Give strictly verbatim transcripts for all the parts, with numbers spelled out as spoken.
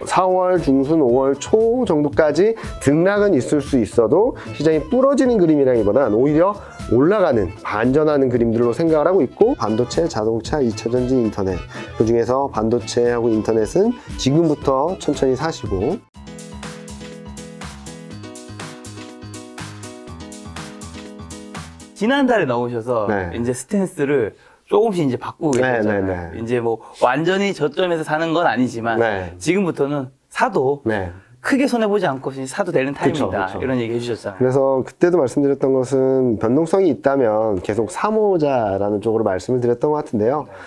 사월 중순, 오월 초 정도까지 등락은 있을 수 있어도 시장이 부러지는 그림이라기보단 오히려 올라가는, 반전하는 그림들로 생각을 하고 있고, 반도체, 자동차, 이차전지, 인터넷, 그 중에서 반도체하고 인터넷은 지금부터 천천히 사시고, 지난달에 나오셔서 네. 이제 스탠스를 조금씩 이제 바꾸고 계셨잖아요. 네, 네, 네. 이제 뭐 완전히 저점에서 사는 건 아니지만 네. 지금부터는 사도 네. 크게 손해보지 않고 사도 되는 타임이다. 그쵸, 그쵸. 이런 얘기 해주셨잖아요. 그래서 그때도 말씀드렸던 것은 변동성이 있다면 계속 사모자라는 쪽으로 말씀을 드렸던 것 같은데요. 네.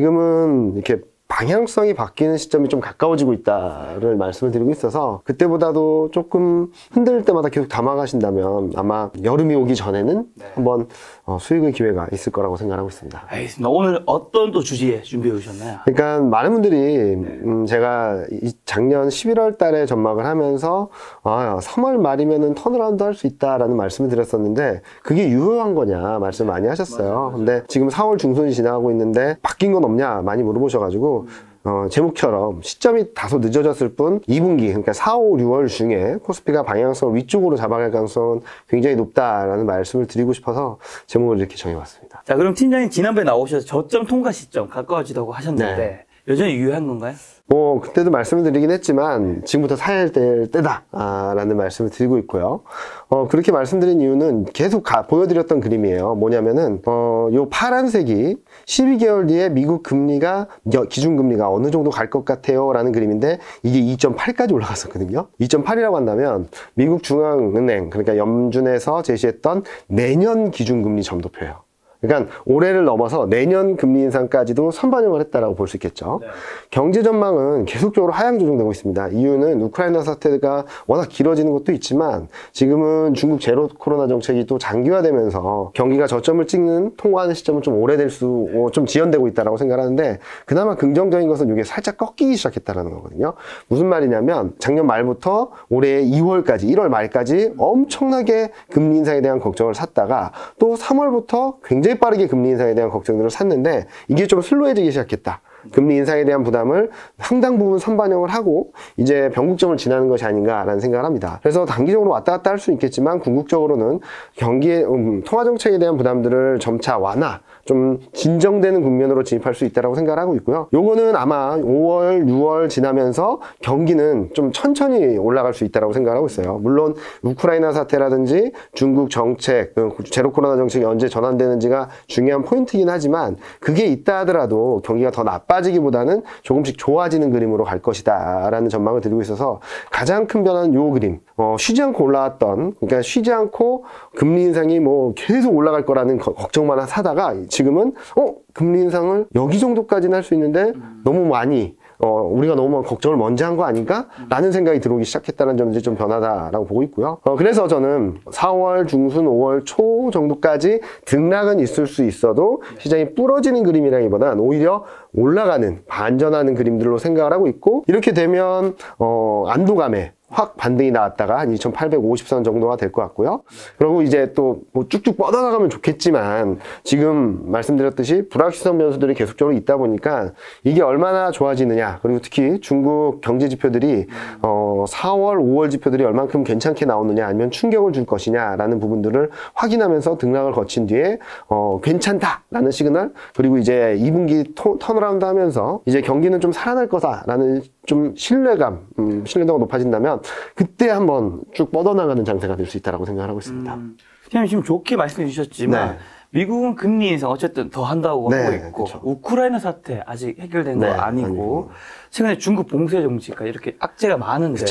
지금은 이렇게 방향성이 바뀌는 시점이 좀 가까워지고 있다를 말씀을 드리고 있어서 그때보다도 조금 흔들 때마다 계속 담아가신다면 아마 여름이 오기 전에는 네. 한번 어, 수익의 기회가 있을 거라고 생각하고 있습니다. 알겠습니다. 오늘 어떤 또 주제 준비해 오셨나요? 그러니까 많은 분들이 네. 음, 제가 이 작년 십일월 달에 전망을 하면서 아, 삼월 말이면은 턴어라운드 할 수 있다라는 말씀을 드렸었는데 그게 유효한 거냐 말씀 많이 하셨어요. 맞아요, 맞아요. 근데 지금 사월 중순이 지나가고 있는데 바뀐 건 없냐 많이 물어보셔가지고 어, 제목처럼 시점이 다소 늦어졌을 뿐 이 분기 그러니까 사, 오, 유월 중에 코스피가 방향성을 위쪽으로 잡아갈 가능성은 굉장히 높다라는 말씀을 드리고 싶어서 제목을 이렇게 정해봤습니다. 자, 그럼 팀장님 지난번에 나오셔서 저점 통과 시점 가까워지다고 하셨는데 네. 여전히 유효한 건가요? 뭐 그때도 말씀을 드리긴 했지만 지금부터 사야 할 때다 아, 라는 말씀을 드리고 있고요. 어, 그렇게 말씀드린 이유는 계속 가, 보여드렸던 그림이에요. 뭐냐면은 어, 요 파란색이 십이 개월 뒤에 미국 금리가 기준금리가 어느 정도 갈 것 같아요 라는 그림인데 이게 이 점 팔까지 올라갔었거든요. 이 점 팔이라고 한다면 미국 중앙은행 그러니까 연준에서 제시했던 내년 기준금리 점도표예요. 그러니까 올해를 넘어서 내년 금리 인상까지도 선반영을 했다라고 볼 수 있겠죠. 네. 경제 전망은 계속적으로 하향 조정되고 있습니다. 이유는 우크라이나 사태가 워낙 길어지는 것도 있지만 지금은 중국 제로 코로나 정책이 또 장기화되면서 경기가 저점을 찍는 통과하는 시점은 좀 오래될 수, 좀 지연되고 있다라고 생각하는데 그나마 긍정적인 것은 이게 살짝 꺾이기 시작했다라는 거거든요. 무슨 말이냐면 작년 말부터 올해 이월까지, 일월 말까지 엄청나게 금리 인상에 대한 걱정을 샀다가 또 삼월부터 굉장히 빠르게 금리 인상에 대한 걱정들을 샀는데 이게 좀 슬로해지기 시작했다. 금리 인상에 대한 부담을 상당 부분 선반영을 하고 이제 변곡점을 지나는 것이 아닌가라는 생각을 합니다. 그래서 단기적으로 왔다 갔다 할 수 있겠지만 궁극적으로는 경기의 음, 통화정책에 대한 부담들을 점차 완화, 좀 진정되는 국면으로 진입할 수 있다고 생각을 하고 있고요. 요거는 아마 오월, 유월 지나면서 경기는 좀 천천히 올라갈 수 있다고 생각을 하고 있어요. 물론 우크라이나 사태라든지 중국 정책, 제로 코로나 정책이 언제 전환되는지가 중요한 포인트이긴 하지만 그게 있다 하더라도 경기가 더 나빠지기보다는 조금씩 좋아지는 그림으로 갈 것이다 라는 전망을 드리고 있어서 가장 큰 변화는 요 그림, 어, 쉬지 않고 올라왔던, 그러니까 쉬지 않고 금리 인상이 뭐 계속 올라갈 거라는 거, 걱정만 사다가 지금은 어 금리 인상을 여기 정도까지는 할 수 있는데 너무 많이 어, 우리가 너무 걱정을 먼저 한 거 아닌가? 라는 생각이 들어오기 시작했다는 점이 좀 변하다라고 보고 있고요. 어, 그래서 저는 사월 중순, 오월 초 정도까지 등락은 있을 수 있어도 시장이 부러지는 그림이라기보단 오히려 올라가는, 반전하는 그림들로 생각을 하고 있고 이렇게 되면 어, 안도감에 확 반등이 나왔다가 한 이천팔백오십 선 정도가 될 것 같고요. 그리고 이제 또 뭐 쭉쭉 뻗어나가면 좋겠지만 지금 말씀드렸듯이 불확실성 변수들이 계속적으로 있다 보니까 이게 얼마나 좋아지느냐, 그리고 특히 중국 경제 지표들이 어 사월, 오월 지표들이 얼만큼 괜찮게 나오느냐 아니면 충격을 줄 것이냐라는 부분들을 확인하면서 등락을 거친 뒤에 어 괜찮다라는 시그널, 그리고 이제 이 분기 토, 턴어라운드 하면서 이제 경기는 좀 살아날 거다라는 좀 신뢰감, 음, 신뢰도가 높아진다면 그때 한번 쭉 뻗어나가는 장세가 될 수 있다고 생각하고 있습니다. 음, 지금 좋게 말씀해 주셨지만 네. 미국은 금리 인상 어쨌든 더 한다고 네, 하고 있고 그쵸. 우크라이나 사태 아직 해결된 네, 거 아니고, 아니고 최근에 중국 봉쇄 정치까지 이렇게 악재가 많은데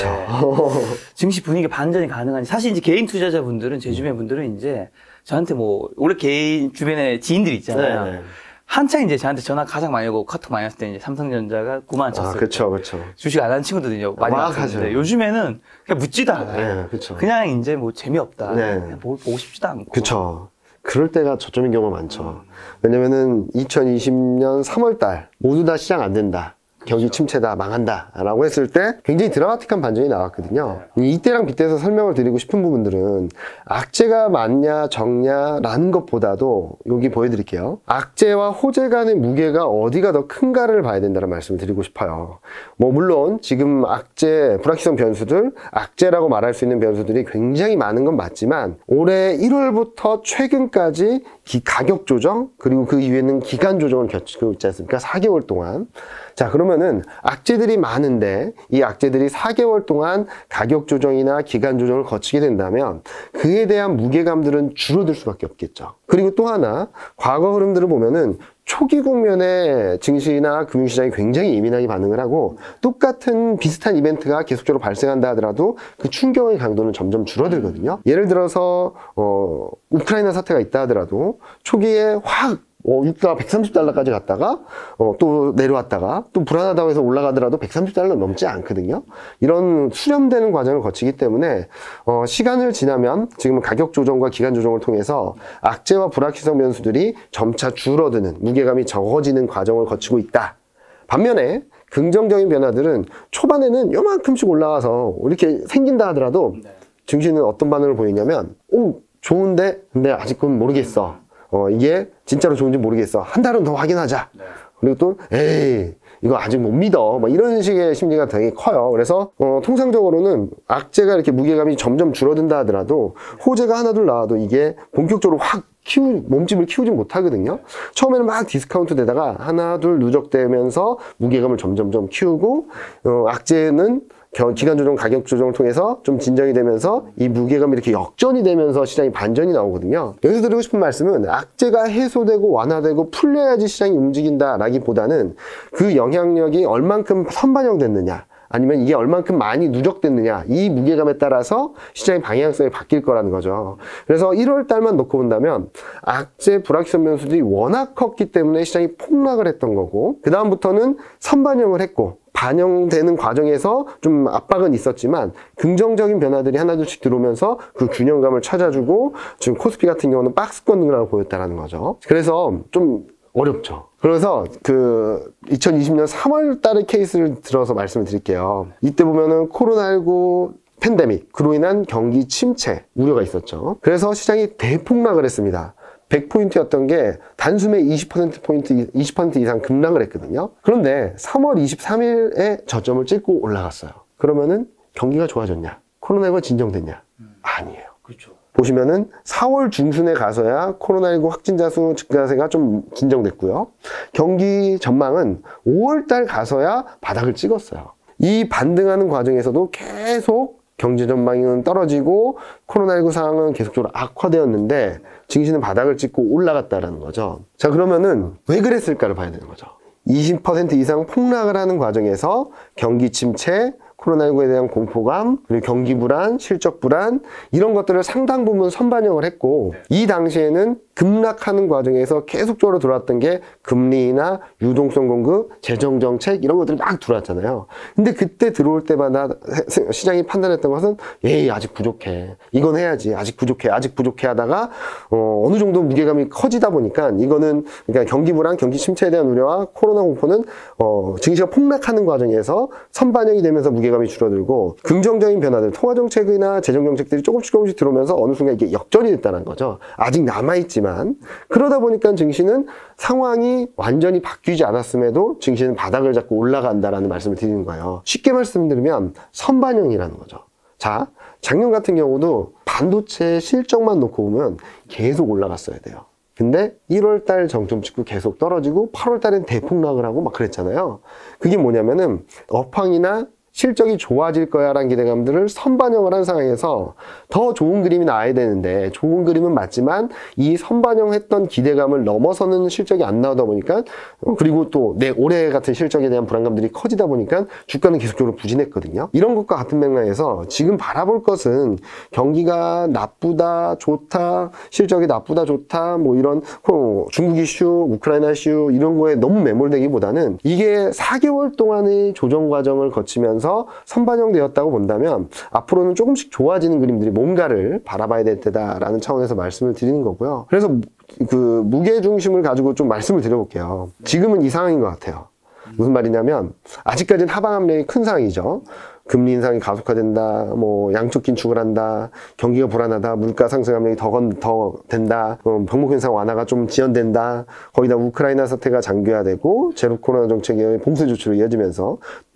증시 분위기 반전이 가능한지. 사실 이제 개인 투자자분들은 제 주변 분들은 이제 저한테 뭐 원래 개인 주변에 지인들이 있잖아요. 네, 네. 한창 이제 저한테 전화 가장 많이 오고 카톡 많이 왔을 때 이제 삼성전자가 구만 원 쳤을 때. 아, 그쵸, 그쵸. 주식 안 하는 친구들이 많이 왔는데 요즘에는 그냥 묻지도 않아요. 네, 그쵸. 그냥 이제 뭐 재미없다. 네. 그냥 보고, 보고 싶지도 않고. 그쵸. 그럴 때가 저점인 경우가 많죠. 왜냐면은 이천이십 년 삼월 달 모두 다 시장 안 된다. 경기 침체다, 망한다 라고 했을 때 굉장히 드라마틱한 반전이 나왔거든요. 이때랑 빗대서 설명을 드리고 싶은 부분들은 악재가 많냐 적냐 라는 것보다도 여기 보여드릴게요. 악재와 호재 간의 무게가 어디가 더 큰가를 봐야 된다는 말씀을 드리고 싶어요. 뭐 물론 지금 악재, 불확실성 변수들, 악재라고 말할 수 있는 변수들이 굉장히 많은 건 맞지만 올해 일월부터 최근까지 기, 가격 조정 그리고 그 이후에는 기간 조정을 겪고 있지 않습니까? 사 개월 동안. 자, 그러면은 악재들이 많은데 이 악재들이 사 개월 동안 가격 조정이나 기간 조정을 거치게 된다면 그에 대한 무게감들은 줄어들 수밖에 없겠죠. 그리고 또 하나, 과거 흐름들을 보면은 초기 국면에 증시나 금융시장이 굉장히 예민하게 반응을 하고 똑같은 비슷한 이벤트가 계속적으로 발생한다 하더라도 그 충격의 강도는 점점 줄어들거든요. 예를 들어서 어, 우크라이나 사태가 있다 하더라도 초기에 확 어, 유가가 백삼십 달러까지 갔다가 어, 또 내려왔다가 또 불안하다고 해서 올라가더라도 백삼십 달러 넘지 않거든요. 이런 수렴되는 과정을 거치기 때문에 어, 시간을 지나면 지금 가격 조정과 기간 조정을 통해서 악재와 불확실성 변수들이 점차 줄어드는, 무게감이 적어지는 과정을 거치고 있다. 반면에 긍정적인 변화들은 초반에는 요만큼씩 올라와서 이렇게 생긴다 하더라도 증시는 어떤 반응을 보이냐면 오, 좋은데 근데 아직 그건 모르겠어. 어, 이게 진짜로 좋은지 모르겠어. 한 달은 더 확인하자. 네. 그리고 또, 에이, 이거 아직 못 믿어. 뭐 이런 식의 심리가 되게 커요. 그래서, 어, 통상적으로는 악재가 이렇게 무게감이 점점 줄어든다 하더라도 호재가 하나둘 나와도 이게 본격적으로 확 키우, 몸집을 키우진 못하거든요. 처음에는 막 디스카운트 되다가 하나, 둘 누적되면서 무게감을 점점점 키우고, 어, 악재는 기간 조정, 가격 조정을 통해서 좀 진정이 되면서 이 무게감이 이렇게 역전이 되면서 시장이 반전이 나오거든요. 여기서 드리고 싶은 말씀은 악재가 해소되고 완화되고 풀려야지 시장이 움직인다라기보다는 그 영향력이 얼만큼 선반영됐느냐 아니면 이게 얼만큼 많이 누적됐느냐 이 무게감에 따라서 시장의 방향성이 바뀔 거라는 거죠. 그래서 일월 달만 놓고 본다면 악재, 불확실성 변수들이 워낙 컸기 때문에 시장이 폭락을 했던 거고 그 다음부터는 선반영을 했고 반영되는 과정에서 좀 압박은 있었지만 긍정적인 변화들이 하나둘씩 들어오면서 그 균형감을 찾아주고 지금 코스피 같은 경우는 박스권 등락을 보였다는 거죠. 그래서 좀 어렵죠. 그래서 그 이천이십 년 삼월 달의 케이스를 들어서 말씀을 드릴게요. 이때 보면은 코로나십구 팬데믹, 그로 인한 경기 침체 우려가 있었죠. 그래서 시장이 대폭락을 했습니다. 백 포인트였던 게 단숨에 이십 퍼센트 포인트, 이십 퍼센트 이상 급락을 했거든요. 그런데 삼월 이십삼일에 저점을 찍고 올라갔어요. 그러면은 경기가 좋아졌냐? 코로나십구가 진정됐냐? 아니에요. 그렇죠. 보시면은 사월 중순에 가서야 코로나십구 확진자 수 증가세가 좀 진정됐고요. 경기 전망은 오월 달 가서야 바닥을 찍었어요. 이 반등하는 과정에서도 계속 경제 전망은 떨어지고 코로나십구 상황은 계속적으로 악화되었는데 증시는 바닥을 찍고 올라갔다라는 거죠. 자, 그러면은 왜 그랬을까를 봐야 되는 거죠. 이십 퍼센트 이상 폭락을 하는 과정에서 경기 침체, 코로나십구에 대한 공포감, 그리고 경기 불안, 실적 불안 이런 것들을 상당 부분 선반영을 했고 이 당시에는 급락하는 과정에서 계속적으로 들어왔던 게 금리나 유동성 공급, 재정 정책 이런 것들이 막 들어왔잖아요. 근데 그때 들어올 때마다 시장이 판단했던 것은 에이 아직 부족해. 이건 해야지. 아직 부족해. 아직 부족해 하다가 어, 어느 정도 무게감이 커지다 보니까 이거는 그러니까 경기 불안, 경기 침체에 대한 우려와 코로나 공포는 어, 증시가 폭락하는 과정에서 선반영이 되면서 무게감이 줄어들고 긍정적인 변화들, 통화 정책이나 재정 정책들이 조금씩 조금씩 들어오면서 어느 순간 이게 역전이 됐다는 거죠. 아직 남아있지만 그러다 보니까 증시는 상황이 완전히 바뀌지 않았음에도 증시는 바닥을 잡고 올라간다라는 말씀을 드리는 거예요. 쉽게 말씀드리면 선반영이라는 거죠. 자, 작년 같은 경우도 반도체 실적만 놓고 보면 계속 올라갔어야 돼요. 근데 일월 달 정점 찍고 계속 떨어지고 팔월 달엔 대폭락을 하고 막 그랬잖아요. 그게 뭐냐면은 업황이나 실적이 좋아질 거야 라는 기대감들을 선반영을 한 상황에서 더 좋은 그림이 나와야 되는데 좋은 그림은 맞지만 이 선반영했던 기대감을 넘어서는 실적이 안 나오다 보니까 그리고 또 내 올해 같은 실적에 대한 불안감들이 커지다 보니까 주가는 계속적으로 부진했거든요. 이런 것과 같은 맥락에서 지금 바라볼 것은 경기가 나쁘다 좋다 실적이 나쁘다 좋다 뭐 이런 중국 이슈 우크라이나 이슈 이런 거에 너무 매몰되기보다는 이게 사 개월 동안의 조정 과정을 거치면서 선반영되었다고 본다면 앞으로는 조금씩 좋아지는 그림들이 뭔가를 바라봐야 될 때다라는 차원에서 말씀을 드리는 거고요. 그래서 그 무게 중심을 가지고 좀 말씀을 드려볼게요. 지금은 이 상황인 것 같아요. 무슨 말이냐면 아직까지는 하방 압력이 큰 상황이죠. 금리 인상이 가속화된다, 뭐 양적 긴축을 한다, 경기가 불안하다, 물가 상승 압력이 더, 건, 더 된다, 어, 병목 현상 완화가 좀 지연된다, 거기다 우크라이나 사태가 장기화되고 제로 코로나 정책의 봉쇄 조치로 이어지면서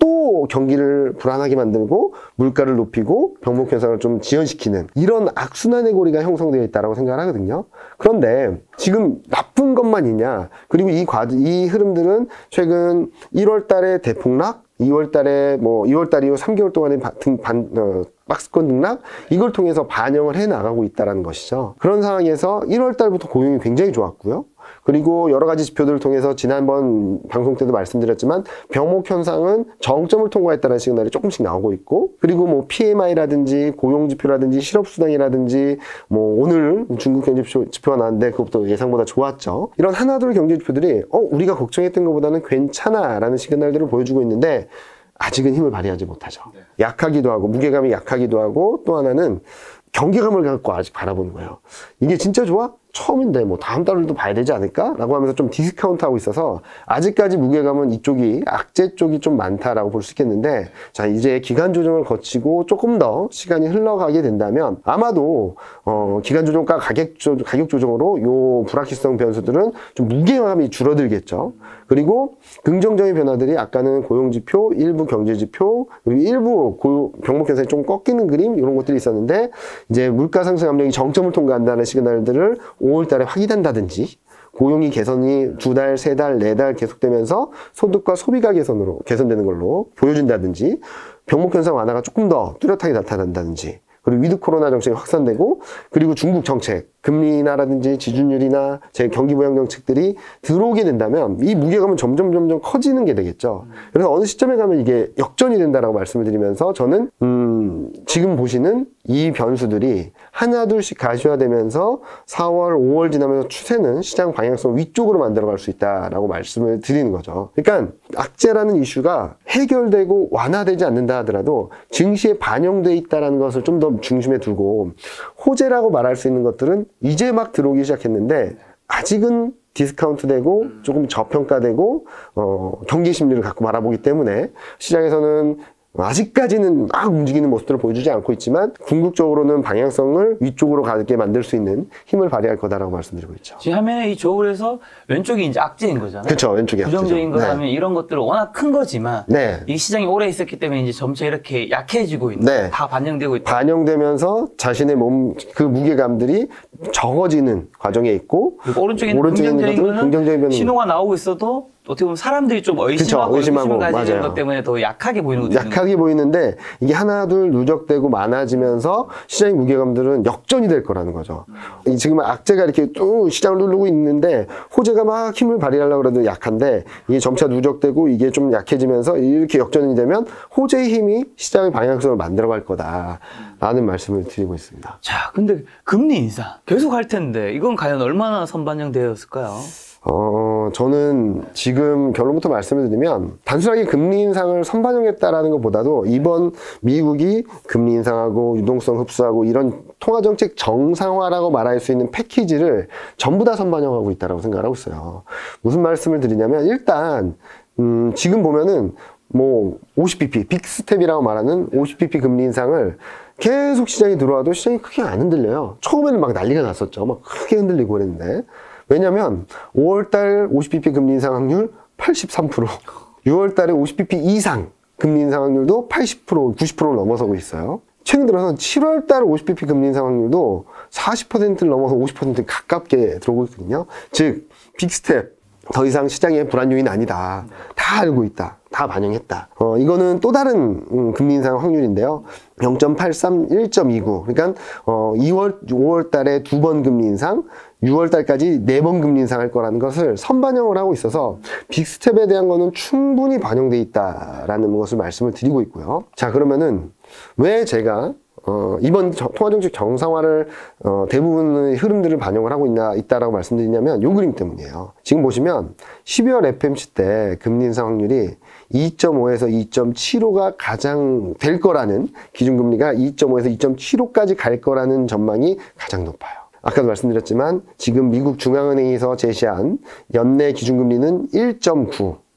또 경기를 불안하게 만들고 물가를 높이고 병목 현상을 좀 지연시키는 이런 악순환의 고리가 형성되어 있다고 생각을 하거든요. 그런데 지금 나쁜 것만 있냐? 그리고 이 과, 이 흐름들은 최근 일월 달에 대폭락, 이월 달에 뭐 이월 달 이후 삼 개월 동안의 바, 등, 반, 어, 박스권 등락 이걸 통해서 반영을 해 나가고 있다는 것이죠. 그런 상황에서 일월 달부터 고용이 굉장히 좋았고요. 그리고 여러 가지 지표들을 통해서 지난번 방송 때도 말씀드렸지만 병목 현상은 정점을 통과했다는 시그널이 조금씩 나오고 있고, 그리고 뭐 피엠아이라든지 고용 지표라든지 실업 수당이라든지 뭐 오늘 중국 경제 지표가 나왔는데 그것도 예상보다 좋았죠. 이런 하나둘 경제 지표들이 어 우리가 걱정했던 것보다는 괜찮아라는 시그널들을 보여주고 있는데 아직은 힘을 발휘하지 못하죠. 네. 약하기도 하고 무게감이 약하기도 하고, 또 하나는 경계감을 갖고 아직 바라보는 거예요. 이게 진짜 좋아? 처음인데 뭐 다음 달도 봐야 되지 않을까? 라고 하면서 좀 디스카운트 하고 있어서 아직까지 무게감은 이쪽이 악재 쪽이 좀 많다라고 볼 수 있겠는데, 자 이제 기간 조정을 거치고 조금 더 시간이 흘러가게 된다면 아마도 어 기간 조정과 가격, 조, 가격 조정으로 요 불확실성 변수들은 좀 무게감이 줄어들겠죠. 그리고 긍정적인 변화들이 아까는 고용지표, 일부 경제지표, 그리고 일부 고, 병목 현상이 좀 꺾이는 그림 이런 것들이 있었는데, 이제 물가 상승 압력이 정점을 통과한다는 시그널들을 오월 달에 확인한다든지, 고용이 개선이 두 달, 세 달, 네 달 계속되면서 소득과 소비가 개선으로 개선되는 걸로 보여준다든지, 병목 현상 완화가 조금 더 뚜렷하게 나타난다든지, 그리고 위드 코로나 정책이 확산되고, 그리고 중국 정책, 금리 인하라든지 지준율이나 제 경기 부양 정책들이 들어오게 된다면 이 무게감은 점점 점점 커지는 게 되겠죠. 그래서 어느 시점에 가면 이게 역전이 된다라고 말씀을 드리면서 저는 음 지금 보시는 이 변수들이 하나둘씩 가시화되면서 사월, 오월 지나면서 추세는 시장 방향성 위쪽으로 만들어갈 수 있다라고 말씀을 드리는 거죠. 그러니까 악재라는 이슈가 해결되고 완화되지 않는다 하더라도 증시에 반영돼 있다는 것을 좀 더 중심에 두고, 호재라고 말할 수 있는 것들은 이제 막 들어오기 시작했는데 아직은 디스카운트 되고 조금 저평가되고 어, 경기 심리를 갖고 바라보기 때문에 시장에서는 아직까지는 막 움직이는 모습들을 보여주지 않고 있지만 궁극적으로는 방향성을 위쪽으로 가게 만들 수 있는 힘을 발휘할 거다라고 말씀드리고 있죠. 지금 화면에 이 저울에서 왼쪽이 이제 악재인 거잖아요. 그렇죠. 왼쪽이 부정적인 악재죠. 거라면 네. 이런 것들은 워낙 큰 거지만 네. 이 시장이 오래 있었기 때문에 이제 점차 이렇게 약해지고 있는, 네. 다 반영되고 있다. 반영되면서 자신의 몸 그 무게감들이 적어지는 과정에 있고, 그리고 오른쪽에 있는 긍정적인 거는 긍정적인 신호가 나오고 있어도 어떻게 보면 사람들이 좀 의심하고, 그쵸, 의심하고 가지는 것 때문에 더 약하게 보이는 거죠. 약하게 보이는데 이게 하나 둘 누적되고 많아지면서 시장의 무게감들은 역전이 될 거라는 거죠. 음. 지금 악재가 이렇게 쭉 시장을 누르고 있는데 호재가 막 힘을 발휘하려고 해도 약한데 이게 점차 누적되고 이게 좀 약해지면서 이렇게 역전이 되면 호재의 힘이 시장의 방향성을 만들어갈 거다라는 말씀을 드리고 있습니다. 자, 근데 금리 인상 계속 할 텐데 이건 과연 얼마나 선반영되었을까요? 어, 저는 지금 결론부터 말씀을 드리면 단순하게 금리 인상을 선반영했다라는 것보다도 이번 미국이 금리 인상하고 유동성 흡수하고 이런 통화정책 정상화라고 말할 수 있는 패키지를 전부 다 선반영하고 있다고 생각하고 있어요. 무슨 말씀을 드리냐면 일단 음, 지금 보면은 뭐 오십 비피, 빅스텝이라고 말하는 오십 비피 금리 인상을 계속 시장에 들어와도 시장이 크게 안 흔들려요. 처음에는 막 난리가 났었죠. 막 크게 흔들리고 그랬는데, 왜냐면 오월 달 오십 비피 금리 인상 확률 팔십삼 퍼센트, 유월 달에 오십 비피 이상 금리 인상 확률도 팔십 퍼센트, 구십 퍼센트를 넘어서고 있어요. 최근 들어서 칠월 달 오십 비피 금리 인상 확률도 사십 퍼센트를 넘어서 오십 퍼센트 가깝게 들어오고 있거든요. 즉 빅스텝, 더 이상 시장의 불안 요인 아니다. 다 알고 있다. 다 반영했다. 어, 이거는 또 다른 음, 금리 인상 확률인데요. 영 점 팔삼, 일 점 이구. 그러니까 어, 이월, 오월 달에 두 번 금리 인상, 유월 달까지 네 번 금리 인상할 거라는 것을 선반영을 하고 있어서 빅스텝에 대한 거는 충분히 반영돼 있다라는 것을 말씀을 드리고 있고요. 자, 그러면은 왜 제가 어, 이번 통화정책 정상화를 어, 대부분의 흐름들을 반영을 하고 있나, 있다라고 말씀드리냐면 요 그림 때문이에요. 지금 보시면 십이월 에프엠씨 때 금리 인상 확률이 이 점 오에서 이 점 칠오가 가장 될 거라는, 기준금리가 이 점 오에서 이 점 칠오까지 갈 거라는 전망이 가장 높아요. 아까도 말씀드렸지만 지금 미국 중앙은행에서 제시한 연내 기준금리는 일 점 구,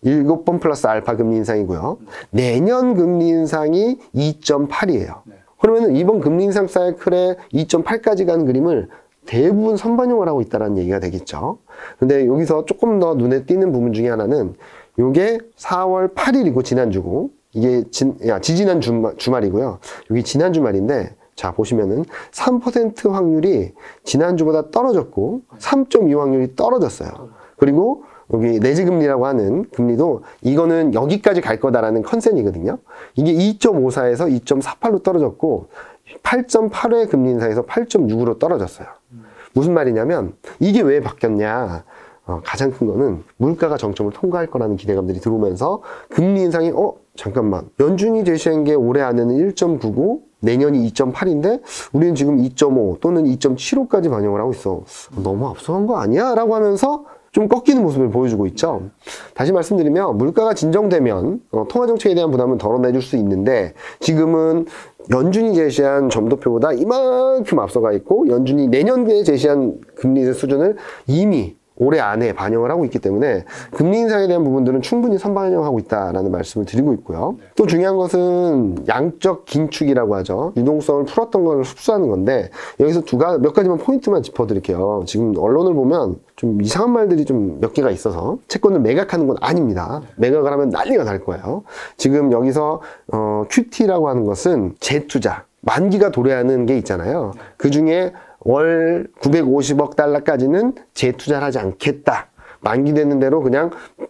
일곱 번 플러스 알파 금리 인상이고요. 내년 금리 인상이 이 점 팔이에요. 그러면 이번 금리 인상 사이클에 이 점 팔까지 가는 그림을 대부분 선반영을 하고 있다는 얘기가 되겠죠. 근데 여기서 조금 더 눈에 띄는 부분 중에 하나는 요게 사월 팔일이고 지난주고 이게 진, 야, 지지난 주말, 주말이고요. 여기 지난 주말인데 자 보시면은 삼 퍼센트 확률이 지난주보다 떨어졌고 삼 점 이 확률이 떨어졌어요. 그리고 여기 내지금리라고 하는 금리도 이거는 여기까지 갈 거다라는 컨센이거든요. 이게 이 점 오사에서 이 점 사팔로 떨어졌고 팔 점 팔의 금리 인상에서 팔 점 육으로 떨어졌어요. 무슨 말이냐면 이게 왜 바뀌었냐. 어, 가장 큰 거는 물가가 정점을 통과할 거라는 기대감들이 들어오면서 금리 인상이 어 잠깐만 연준이 제시한 게 올해 안에는 일 점 구고 내년이 이 점 팔인데 우리는 지금 이 점 오 또는 이 점 칠오까지 반영을 하고 있어. 너무 앞서간 거 아니야? 라고 하면서 좀 꺾이는 모습을 보여주고 있죠. 다시 말씀드리면 물가가 진정되면 어, 통화정책에 대한 부담은 덜어내줄 수 있는데 지금은 연준이 제시한 점도표보다 이만큼 앞서가 있고 연준이 내년에 제시한 금리 수준을 이미 올해 안에 반영을 하고 있기 때문에 금리 인상에 대한 부분들은 충분히 선반영하고 있다라는 말씀을 드리고 있고요. 또 중요한 것은 양적 긴축이라고 하죠. 유동성을 풀었던 걸 흡수하는 건데 여기서 두 가, 몇 가지만 포인트만 짚어드릴게요. 지금 언론을 보면 좀 이상한 말들이 좀 몇 개가 있어서 채권을 매각하는 건 아닙니다. 매각을 하면 난리가 날 거예요. 지금 여기서 어, 큐티라고 하는 것은 재투자, 만기가 도래하는 게 있잖아요. 그 중에 월 구백오십억 달러까지는 재투자를 하지 않겠다. 만기되는 대로 그냥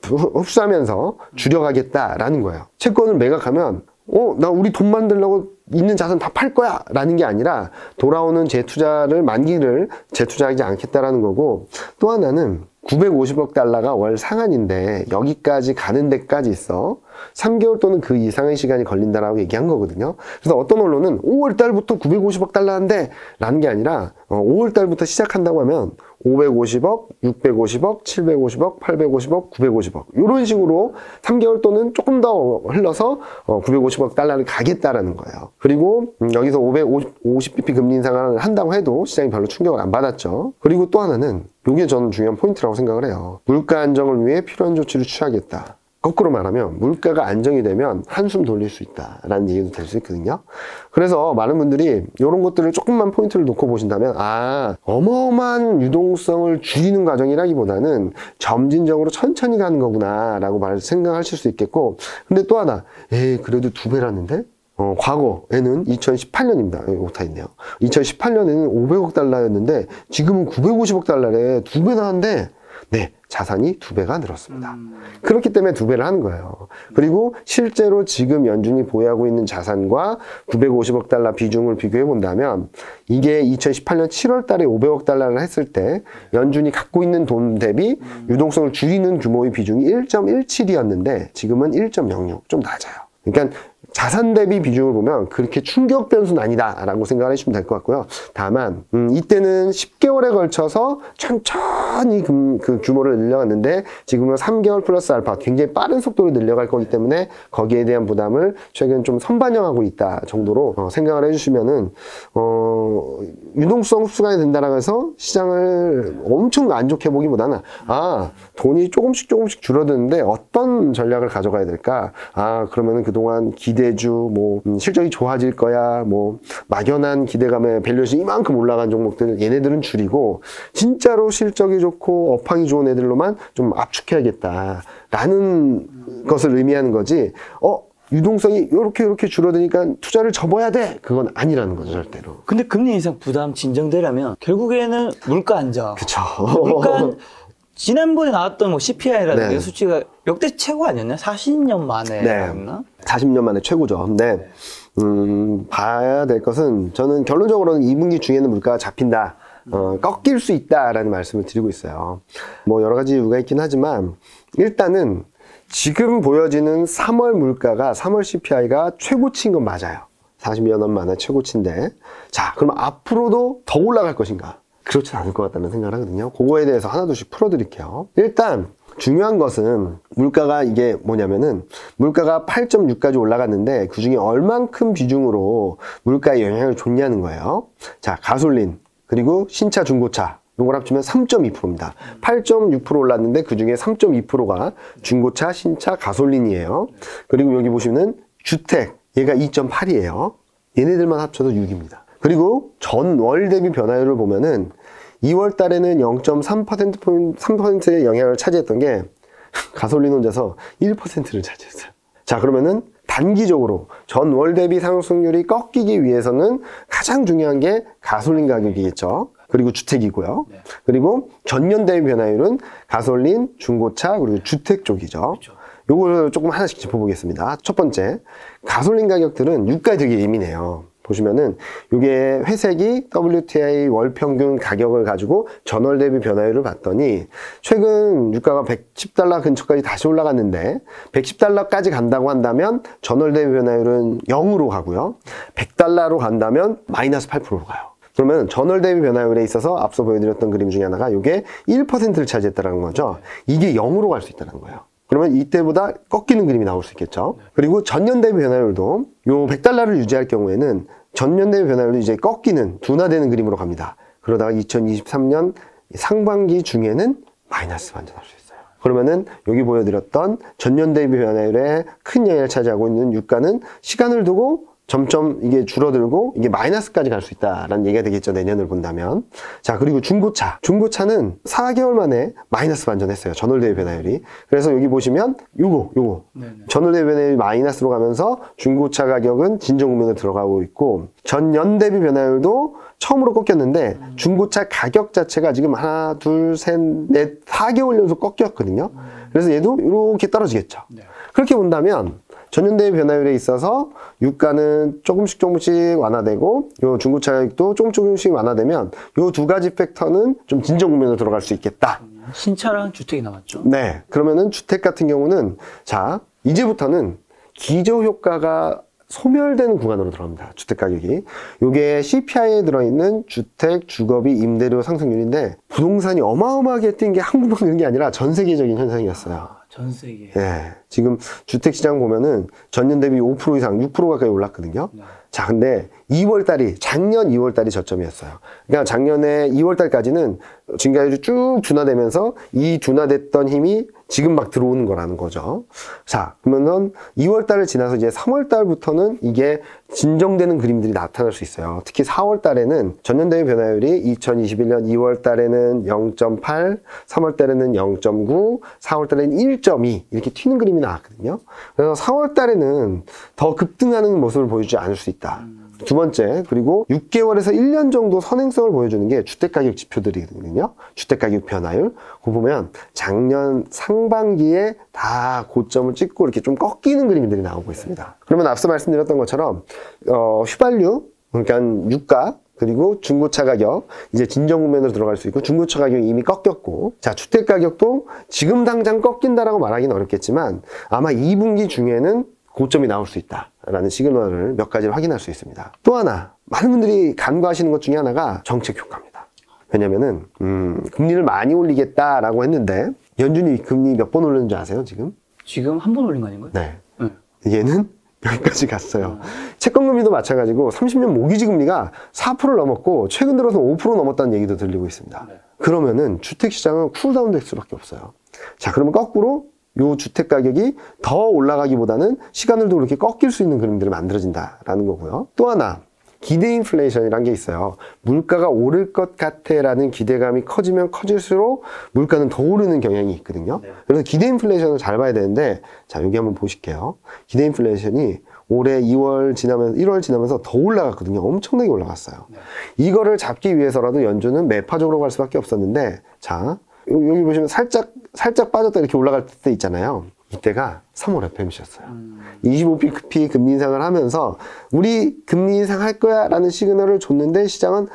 흡수하면서 줄여가겠다라는 거예요. 채권을 매각하면 어, 나 우리 돈 만들려고 있는 자산 다 팔 거야 라는 게 아니라 돌아오는 재투자를 만기를 재투자하지 않겠다라는 거고 또 하나는 구백오십억 달러가 월 상한인데 여기까지 가는 데까지 있어 삼 개월 또는 그 이상의 시간이 걸린다라고 얘기한 거거든요. 그래서 어떤 언론은 오월 달부터 구백오십억 달러인데 라는 게 아니라 어, 오월 달부터 시작한다고 하면 오백오십억, 육백오십억, 칠백오십억, 팔백오십억, 구백오십억 이런 식으로 삼 개월 또는 조금 더 흘러서 어, 구백오십억 달러를 가겠다라는 거예요. 그리고 음, 여기서 오백오십 비피 금리 인상을 한다고 해도 시장이 별로 충격을 안 받았죠. 그리고 또 하나는 이게 저는 중요한 포인트라고 생각을 해요. 물가 안정을 위해 필요한 조치를 취하겠다. 거꾸로 말하면 물가가 안정이 되면 한숨 돌릴 수 있다라는 얘기도 될 수 있거든요. 그래서 많은 분들이 이런 것들을 조금만 포인트를 놓고 보신다면 아 어마어마한 유동성을 줄이는 과정이라기보다는 점진적으로 천천히 가는 거구나 라고 말 생각하실 수 있겠고 근데 또 하나 에이 그래도 두 배라는데? 어, 과거에는 이천십팔 년입니다. 여기 오타 있네요. 이천십팔 년에는 오백억 달러였는데 지금은 구백오십억 달러래 두 배나 한데 네, 자산이 두 배가 늘었습니다. 음. 그렇기 때문에 두 배를 하는 거예요. 그리고 실제로 지금 연준이 보유하고 있는 자산과 구백오십억 달러 비중을 비교해 본다면 이게 이천십팔 년 칠월 달에 오백억 달러를 했을 때 연준이 갖고 있는 돈 대비 음. 유동성을 줄이는 규모의 비중이 일 점 일칠이었는데 지금은 일 점 영육, 좀 낮아요. 그러니까 자산 대비 비중을 보면 그렇게 충격 변수는 아니다라고 생각을 해주시면 될 것 같고요. 다만 음, 이때는 십 개월에 걸쳐서 천천히 그, 그 규모를 늘려갔는데 지금은 삼 개월 플러스 알파 굉장히 빠른 속도로 늘려갈 거기 때문에 거기에 대한 부담을 최근 좀 선반영하고 있다 정도로 어, 생각을 해주시면은 어, 유동성 흡수가 된다라고 해서 시장을 엄청 안 좋게 보기보다는 아 돈이 조금씩 조금씩 줄어드는데 어떤 전략을 가져가야 될까? 아 그러면은 그동안 기대 대주, 뭐, 음, 실적이 좋아질 거야, 뭐, 막연한 기대감에 밸류에이션이 이만큼 올라간 종목들, 얘네들은 줄이고, 진짜로 실적이 좋고, 업황이 좋은 애들로만 좀 압축해야겠다. 라는 것을 의미하는 거지, 어, 유동성이 이렇게 이렇게 줄어드니까 투자를 접어야 돼. 그건 아니라는 거죠, 절대로. 근데 금리 인상 부담 진정되려면, 결국에는 물가 안정. 그쵸. 물가 지난번에 나왔던 뭐 씨피아이라든지 네. 수치가 역대 최고 아니었냐? 사십 년 만에 네. 나왔나? 사십 년 만에 최고죠. 근데 음, 봐야 될 것은 저는 결론적으로는 이 분기 중에는 물가가 잡힌다. 어, 꺾일 수 있다라는 말씀을 드리고 있어요. 뭐 여러 가지 이유가 있긴 하지만 일단은 지금 보여지는 삼월 물가가 삼월 씨피아이가 최고치인 건 맞아요. 사십여 년 만에 최고치인데 자, 그럼 앞으로도 더 올라갈 것인가? 그렇지 않을 것 같다는 생각을 하거든요. 그거에 대해서 하나둘씩 풀어드릴게요. 일단 중요한 것은 물가가 이게 뭐냐면은 물가가 팔 점 육까지 올라갔는데 그중에 얼만큼 비중으로 물가에 영향을 줬냐는 거예요. 자, 가솔린 그리고 신차 중고차 요걸 합치면 삼 점 이 퍼센트입니다. 팔 점 육 퍼센트 올랐는데 그 중에 삼 점 이 퍼센트가 중고차, 신차, 가솔린이에요. 그리고 여기 보시면은 주택, 얘가 이 점 팔이에요. 얘네들만 합쳐도 육입니다. 그리고 전월 대비 변화율을 보면은 이월 달에는 영 점 삼 퍼센트 포인트, 삼 퍼센트의 영향을 차지했던 게 가솔린 혼자서 일 퍼센트를 차지했어요. 자, 그러면은 단기적으로 전월 대비 상승률이 꺾이기 위해서는 가장 중요한 게 가솔린 가격이겠죠. 그리고 주택이고요. 네. 그리고 전년 대비 변화율은 가솔린, 중고차, 그리고 주택 쪽이죠. 그렇죠. 요거를 조금 하나씩 짚어보겠습니다. 첫 번째, 가솔린 가격들은 유가에 되게 예민해요. 보시면은 이게 회색이 더블유 티 아이 월 평균 가격을 가지고 전월 대비 변화율을 봤더니 최근 유가가 백십 달러 근처까지 다시 올라갔는데 백십 달러까지 간다고 한다면 전월 대비 변화율은 영으로 가고요. 백 달러로 간다면 마이너스 팔 퍼센트로 가요. 그러면 전월 대비 변화율에 있어서 앞서 보여드렸던 그림 중에 하나가 이게 일 퍼센트를 차지했다는 거죠. 이게 영으로 갈 수 있다는 거예요. 그러면 이때보다 꺾이는 그림이 나올 수 있겠죠. 그리고 전년 대비 변화율도 요 백 달러를 유지할 경우에는 전년 대비 변화율도 이제 꺾이는, 둔화되는 그림으로 갑니다. 그러다가 이천이십삼 년 상반기 중에는 마이너스 반전할 수 있어요. 그러면은 여기 보여드렸던 전년 대비 변화율에 큰 영향을 차지하고 있는 유가는 시간을 두고 점점 이게 줄어들고 이게 마이너스까지 갈 수 있다라는 얘기가 되겠죠. 내년을 본다면. 자, 그리고 중고차. 중고차는 사 개월 만에 마이너스 반전했어요. 전월 대비 변화율이. 그래서 여기 보시면 요거, 요거. 네네. 전월 대비 변화율이 마이너스로 가면서 중고차 가격은 진정 국면으로 들어가고 있고 전년 대비 변화율도 처음으로 꺾였는데 음. 중고차 가격 자체가 지금 하나, 둘, 셋, 넷, 사 개월 연속 꺾였거든요. 음. 그래서 얘도 이렇게 떨어지겠죠. 네. 그렇게 본다면 전년 대비 변화율에 있어서 유가는 조금씩 조금씩 완화되고 요 중고차 가격도 조금 조금씩 완화되면 요 두 가지 팩터는 좀 진정 국면으로 들어갈 수 있겠다. 신차랑 주택이 남았죠. 네, 그러면은 주택 같은 경우는 자 이제부터는 기저 효과가 소멸되는 구간으로 들어갑니다. 주택 가격이. 요게 씨 피 아이에 들어있는 주택, 주거비, 임대료 상승률인데 부동산이 어마어마하게 뛴 게 한국만 그런 게 아니라 전 세계적인 현상이었어요. 아, 전 세계. 예. 지금 주택시장 보면은 전년 대비 오 퍼센트 이상, 육 퍼센트 가까이 올랐거든요. 네. 자, 근데 이월 달이, 작년 이월 달이 저점이었어요. 그러니까 작년에 이월 달까지는 증가율이 쭉 둔화되면서 이 둔화됐던 힘이 지금 막 들어오는 거라는 거죠. 자, 그러면 이월 달을 지나서 이제 삼월 달부터는 이게 진정되는 그림들이 나타날 수 있어요. 특히 사월 달에는 전년 대비 변화율이 이천이십일 년 이월 달에는 영 점 팔, 삼월 달에는 영 점 구, 사월 달에는 일 점 이 이렇게 튀는 그림이 나왔거든요. 그래서 사월 달에는 더 급등하는 모습을 보여주지 않을 수 있다. 두 번째, 그리고 육 개월에서 일 년 정도 선행성을 보여주는 게 주택가격 지표들이거든요. 주택가격 변화율. 그거 보면 작년 상반기에 다 고점을 찍고 이렇게 좀 꺾이는 그림들이 나오고 있습니다. 그러면 앞서 말씀드렸던 것처럼 어, 휘발유, 그러니까 유가, 그리고 중고차 가격, 이제 진정 국면으로 들어갈 수 있고 중고차 가격이 이미 꺾였고 자 주택 가격도 지금 당장 꺾인다라고 말하기는 어렵겠지만 아마 이 분기 중에는 고점이 나올 수 있다라는 시그널을 몇 가지를 확인할 수 있습니다. 또 하나 많은 분들이 간과하시는 것 중에 하나가 정책 효과입니다. 왜냐면은 음, 금리를 많이 올리겠다라고 했는데 연준이 금리 몇 번 올렸는지 아세요 지금? 지금 한 번 올린 거 아닌가요? 네. 응. 얘는 여기까지 갔어요. 음. 채권금리도 마찬가지고 삼십 년 모기지 금리가 사 퍼센트를 넘었고 최근 들어서 오 퍼센트 넘었다는 얘기도 들리고 있습니다. 네. 그러면은 주택시장은 쿨다운 될 수밖에 없어요. 자, 그러면 거꾸로 요 주택 가격이 더 올라가기보다는 시간을 두고 이렇게 꺾일 수 있는 그림들이 만들어진다라는 거고요. 또 하나 기대 인플레이션이라는 게 있어요. 물가가 오를 것 같아라는 기대감이 커지면 커질수록 물가는 더 오르는 경향이 있거든요. 네. 그래서 기대 인플레이션을 잘 봐야 되는데 자 여기 한번 보실게요. 기대 인플레이션이 올해 이월 지나면서 일월 지나면서 더 올라갔거든요. 엄청나게 올라갔어요. 네. 이거를 잡기 위해서라도 연준은 매파적으로 갈 수밖에 없었는데 자 여기 보시면 살짝 살짝 빠졌다 이렇게 올라갈 때 있잖아요. 이때가 삼월 에프 오 엠씨였어요. 음. 이십오 피 금리 인상을 하면서 우리 금리 인상할 거야 라는 시그널을 줬는데 시장은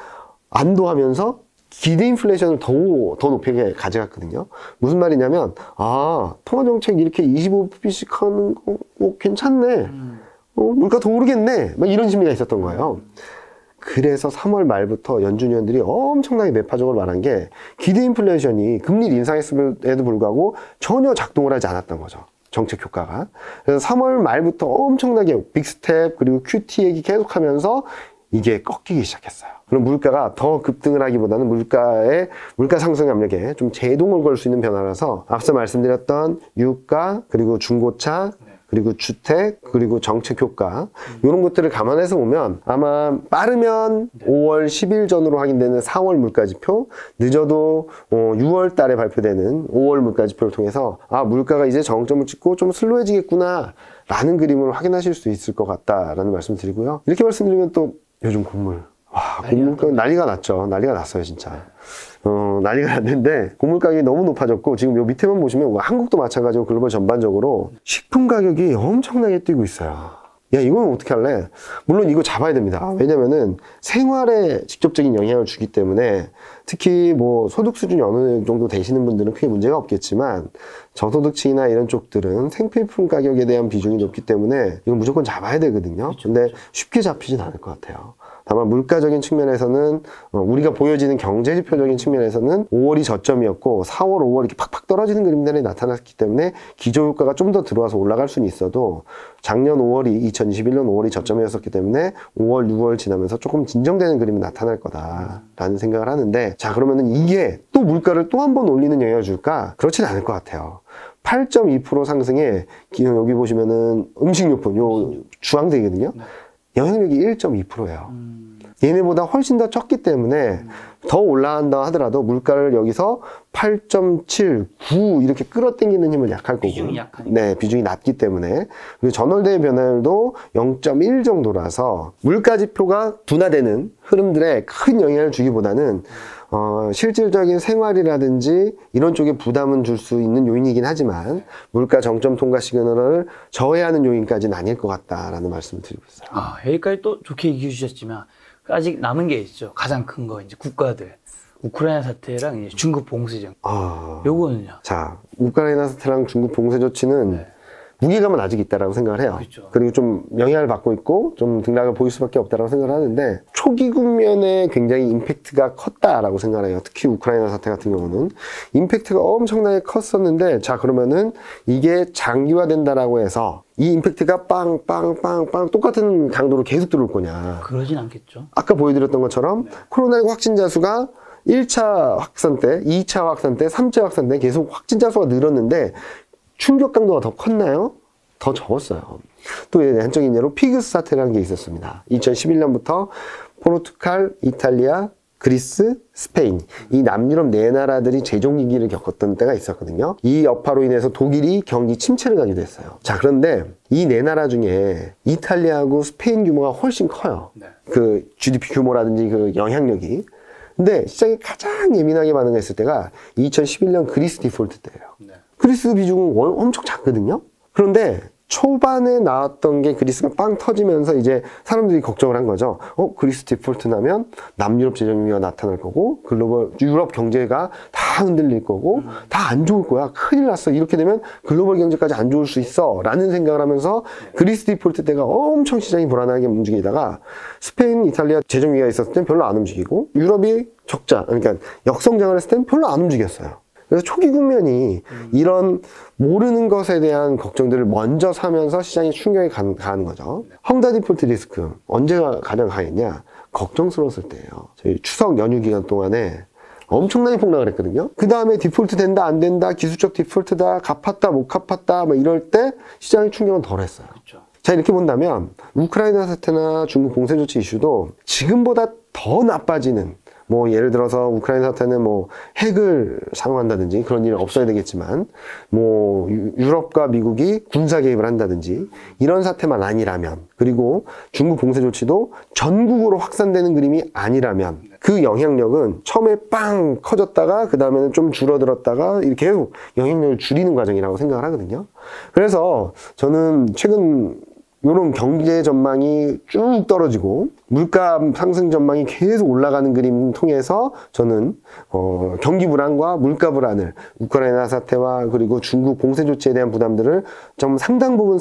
안도하면서 기대 인플레이션을 더, 더 높게 가져갔거든요. 무슨 말이냐면 아 통화정책 이렇게 이십오 피씩 하는 거 어, 괜찮네. 음. 어, 물가 더 오르겠네. 막 이런 심리가 있었던 거예요. 그래서 삼월 말부터 연준 위원들이 엄청나게 매파적으로 말한 게 기대 인플레이션이 금리를 인상했음에도 불구하고 전혀 작동을 하지 않았던 거죠. 정책 효과가. 그래서 삼월 말부터 엄청나게 빅스텝 그리고 큐티 얘기 계속하면서 이게 꺾이기 시작했어요. 그럼 물가가 더 급등을 하기보다는 물가의 물가 상승 압력에 좀 제동을 걸 수 있는 변화라서 앞서 말씀드렸던 유가 그리고 중고차 그리고 주택, 그리고 정책 효과 이런 것들을 감안해서 보면 아마 빠르면 오월 십 일 전으로 확인되는 사월 물가지표, 늦어도 유월 달에 발표되는 오월 물가지표를 통해서 아 물가가 이제 정점을 찍고 좀 슬로해지겠구나 라는 그림을 확인하실 수 있을 것 같다라는 말씀 드리고요. 이렇게 말씀드리면 또 요즘 곡물 와 곡물가 난리가 났죠. 난리가 났어요 진짜. 어, 난리가 났는데 곡물 가격이 너무 높아졌고 지금 요 밑에만 보시면 한국도 마찬가지고 글로벌 전반적으로 식품 가격이 엄청나게 뛰고 있어요. 야 이건 어떻게 할래? 물론 이거 잡아야 됩니다. 왜냐면은 생활에 직접적인 영향을 주기 때문에 특히 뭐 소득 수준이 어느 정도 되시는 분들은 크게 문제가 없겠지만 저소득층이나 이런 쪽들은 생필품 가격에 대한 비중이 높기 때문에 이건 무조건 잡아야 되거든요. 근데 쉽게 잡히진 않을 것 같아요. 다만 물가적인 측면에서는 우리가 보여지는 경제지표적인 측면에서는 오월이 저점이었고 사월, 오월 이렇게 팍팍 떨어지는 그림들이 나타났기 때문에 기저효과가 좀 더 들어와서 올라갈 수는 있어도 작년 오월이 이천이십일 년 오월이 저점이었기 때문에 오월, 유월 지나면서 조금 진정되는 그림이 나타날 거다라는 생각을 하는데 자 그러면은 이게 또 물가를 또 한 번 올리는 영향을 줄까? 그렇진 않을 것 같아요. 팔 점 이 퍼센트 상승에 여기 보시면은 음식료품 요 주황색이거든요. 영향력이 일 점 이 퍼센트예요. 음. 얘네보다 훨씬 더 적기 때문에 음. 더 올라간다 하더라도 물가를 여기서 팔 점 칠, 구 이렇게 끌어당기는 힘은 약할 거고 비중이 약하니까. 네, 비중이 낮기 때문에 그리고 전월대의 변화율도 영 점 일 정도라서 물가지표가 둔화되는 흐름들에 큰 영향을 주기보다는 어, 실질적인 생활이라든지 이런 쪽에 부담은 줄 수 있는 요인이긴 하지만 물가 정점 통과 시그널을 저해하는 요인까지는 아닐 것 같다라는 말씀을 드리고 있어요. 아, 여기까지 또 좋게 얘기해 주셨지만 아직 남은 게 있죠. 가장 큰 거 이제 국가들. 우크라이나 사태랑 이제 중국 봉쇄정. 아, 요거는요. 자, 우크라이나 사태랑 중국 봉쇄 조치는 네. 무게감은 아직 있다라고 생각을 해요. 그렇죠. 그리고 좀 영향을 받고 있고 좀 등락을 보일 수밖에 없다라고 생각을 하는데 초기 국면에 굉장히 임팩트가 컸다라고 생각을 해요. 특히 우크라이나 사태 같은 경우는 임팩트가 엄청나게 컸었는데 자 그러면은 이게 장기화된다라고 해서 이 임팩트가 빵빵빵빵 똑같은 강도로 계속 들어올 거냐? 그러진 않겠죠. 아까 보여드렸던 것처럼 네. 코로나십구 확진자 수가 일 차 확산 때, 이 차 확산 때, 삼 차 확산 때 계속 확진자 수가 늘었는데 충격 강도가 더 컸나요? 더 적었어요. 또 한적인 예로 피그스 사태라는 게 있었습니다. 이천십일 년부터 포르투갈, 이탈리아, 그리스, 스페인 이 남유럽 네 나라들이 재정위기를 겪었던 때가 있었거든요. 이 여파로 인해서 독일이 경기 침체를 가기도 했어요. 자 그런데 이 네 나라 중에 이탈리아하고 스페인 규모가 훨씬 커요. 네. 그 지디피 규모라든지 그 영향력이. 근데 시장이 가장 예민하게 반응했을 때가 이천십일 년 그리스 디폴트 때예요. 네. 그리스 비중은 엄청 작거든요. 그런데 초반에 나왔던 게 그리스가 빵 터지면서 이제 사람들이 걱정을 한 거죠. 어, 그리스 디폴트 나면 남유럽 재정위기가 나타날 거고 글로벌 유럽 경제가 다 흔들릴 거고 음. 다 안 좋을 거야. 큰일 났어. 이렇게 되면 글로벌 경제까지 안 좋을 수 있어. 라는 생각을 하면서 그리스 디폴트 때가 엄청 시장이 불안하게 움직이다가 스페인, 이탈리아 재정위기가 있었을 땐 별로 안 움직이고 유럽이 적자, 그러니까 역성장을 했을 땐 별로 안 움직였어요. 그래서 초기 국면이 음. 이런 모르는 것에 대한 걱정들을 먼저 사면서 시장이 충격에 가는, 가는 거죠. 헝다 디폴트 리스크 언제가 가장 강했냐? 걱정스러웠을 때예요. 저희 추석 연휴 기간 동안에 엄청나게 폭락을 했거든요. 그 다음에 디폴트 된다 안 된다 기술적 디폴트다 갚았다 못 갚았다 뭐 이럴 때 시장의 충격은 덜했어요. 그렇죠. 자 이렇게 본다면 우크라이나 사태나 중국 봉쇄 조치 이슈도 지금보다 더 나빠지는 뭐 예를 들어서 우크라이나 사태는 뭐 핵을 사용한다든지 그런 일은 없어야 되겠지만 뭐 유럽과 미국이 군사 개입을 한다든지 이런 사태만 아니라면 그리고 중국 봉쇄 조치도 전국으로 확산되는 그림이 아니라면 그 영향력은 처음에 빵 커졌다가 그 다음에는 좀 줄어들었다가 이렇게 계속 영향력을 줄이는 과정이라고 생각을 하거든요. 그래서 저는 최근 이런 경제 전망이 쭉 떨어지고 물가 상승 전망이 계속 올라가는 그림 통해서 저는 어, 경기 불안과 물가 불안을 우크라이나 사태와 그리고 중국 봉쇄 조치에 대한 부담들을 좀 상당 부분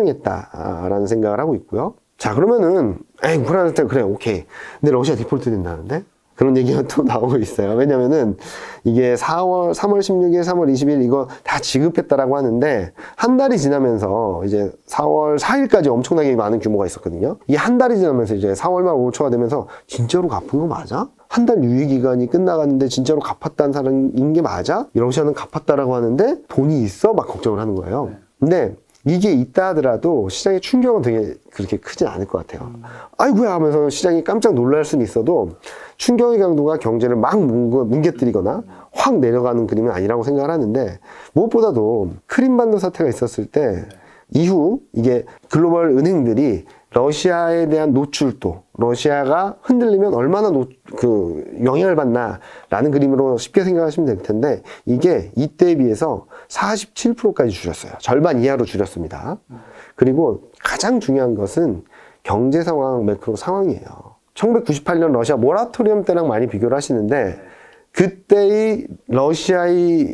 선반영했다라는 생각을 하고 있고요. 자 그러면은 에이 우크라이나 사태 그래 오케이. 근데 러시아 디폴트 된다는데 그런 얘기가 또 나오고 있어요. 왜냐면은 이게 사월, 삼월 십육일, 삼월 이십일 이거 다 지급했다라고 하는데 한 달이 지나면서 이제 사월 사일까지 엄청나게 많은 규모가 있었거든요. 이 한 달이 지나면서 이제 사월 말 오월 초가 되면서 진짜로 갚은 거 맞아? 한 달 유예기간이 끝나갔는데 진짜로 갚았다는 사람인 게 맞아? 러시아는 갚았다라고 하는데 돈이 있어? 막 걱정을 하는 거예요. 근데 이게 있다 하더라도 시장의 충격은 되게 그렇게 크진 않을 것 같아요. 음. 아이고야 하면서 시장이 깜짝 놀랄 수는 있어도 충격의 강도가 경제를 막 뭉개뜨리거나 확 내려가는 그림은 아니라고 생각을 하는데 무엇보다도 크림반도 사태가 있었을 때 이후 이게 글로벌 은행들이 러시아에 대한 노출도, 러시아가 흔들리면 얼마나 노, 그 영향을 받나라는 그림으로 쉽게 생각하시면 될 텐데 이게 이때에 비해서 사십칠 퍼센트까지 줄였어요. 절반 이하로 줄였습니다. 그리고 가장 중요한 것은 경제 상황, 매크로 상황이에요. 천구백구십팔 년 러시아 모라토리엄 때랑 많이 비교를 하시는데 그때의 러시아의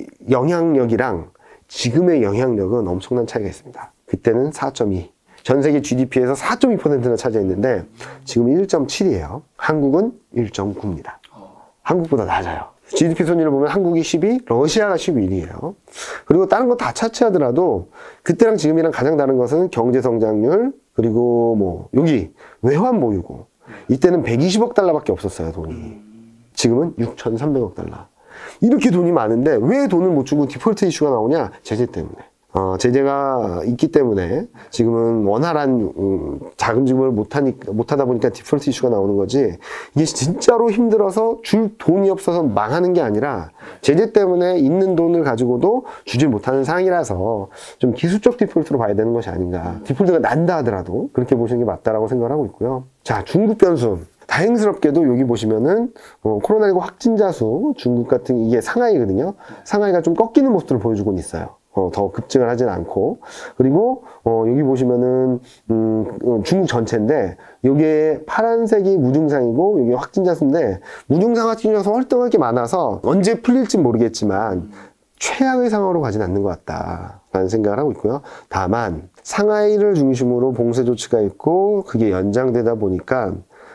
영향력이랑 지금의 영향력은 엄청난 차이가 있습니다. 그때는 사 점 이. 전 세계 지디피에서 사 점 이 퍼센트나 차지했는데 지금 일 점 칠이에요. 한국은 일 점 구입니다. 한국보다 낮아요. 지디피 순위를 보면 한국이 십이, 러시아가 십일이에요. 그리고 다른 거 다 차치하더라도 그때랑 지금이랑 가장 다른 것은 경제 성장률, 그리고 뭐 여기 외환 보유고 이때는 백이십억 달러밖에 없었어요, 돈이. 지금은 육천삼백억 달러. 이렇게 돈이 많은데 왜 돈을 못 주고 디폴트 이슈가 나오냐? 제재 때문에. 어, 제재가 있기 때문에 지금은 원활한 음, 자금 지급을 못하니까, 못하다 보니까 디폴트 이슈가 나오는 거지 이게 진짜로 힘들어서 줄 돈이 없어서 망하는 게 아니라 제재 때문에 있는 돈을 가지고도 주지 못하는 상황이라서 좀 기술적 디폴트로 봐야 되는 것이 아닌가. 디폴트가 난다 하더라도 그렇게 보시는 게 맞다라고 생각을 하고 있고요. 자, 중국 변수. 다행스럽게도 여기 보시면은 어, 코로나십구 확진자 수 중국 같은 이게 상하이거든요. 상하이가 좀 꺾이는 모습들을 보여주고 있어요. 어, 더 급증을 하진 않고. 그리고, 어, 여기 보시면은, 음, 중국 전체인데, 요게 파란색이 무증상이고, 요게 확진자 수인데, 무증상 확진자 수 활동할 게 많아서, 언제 풀릴지 모르겠지만, 최악의 상황으로 가진 않는 것 같다. 라는 생각을 하고 있고요. 다만, 상하이를 중심으로 봉쇄 조치가 있고, 그게 연장되다 보니까,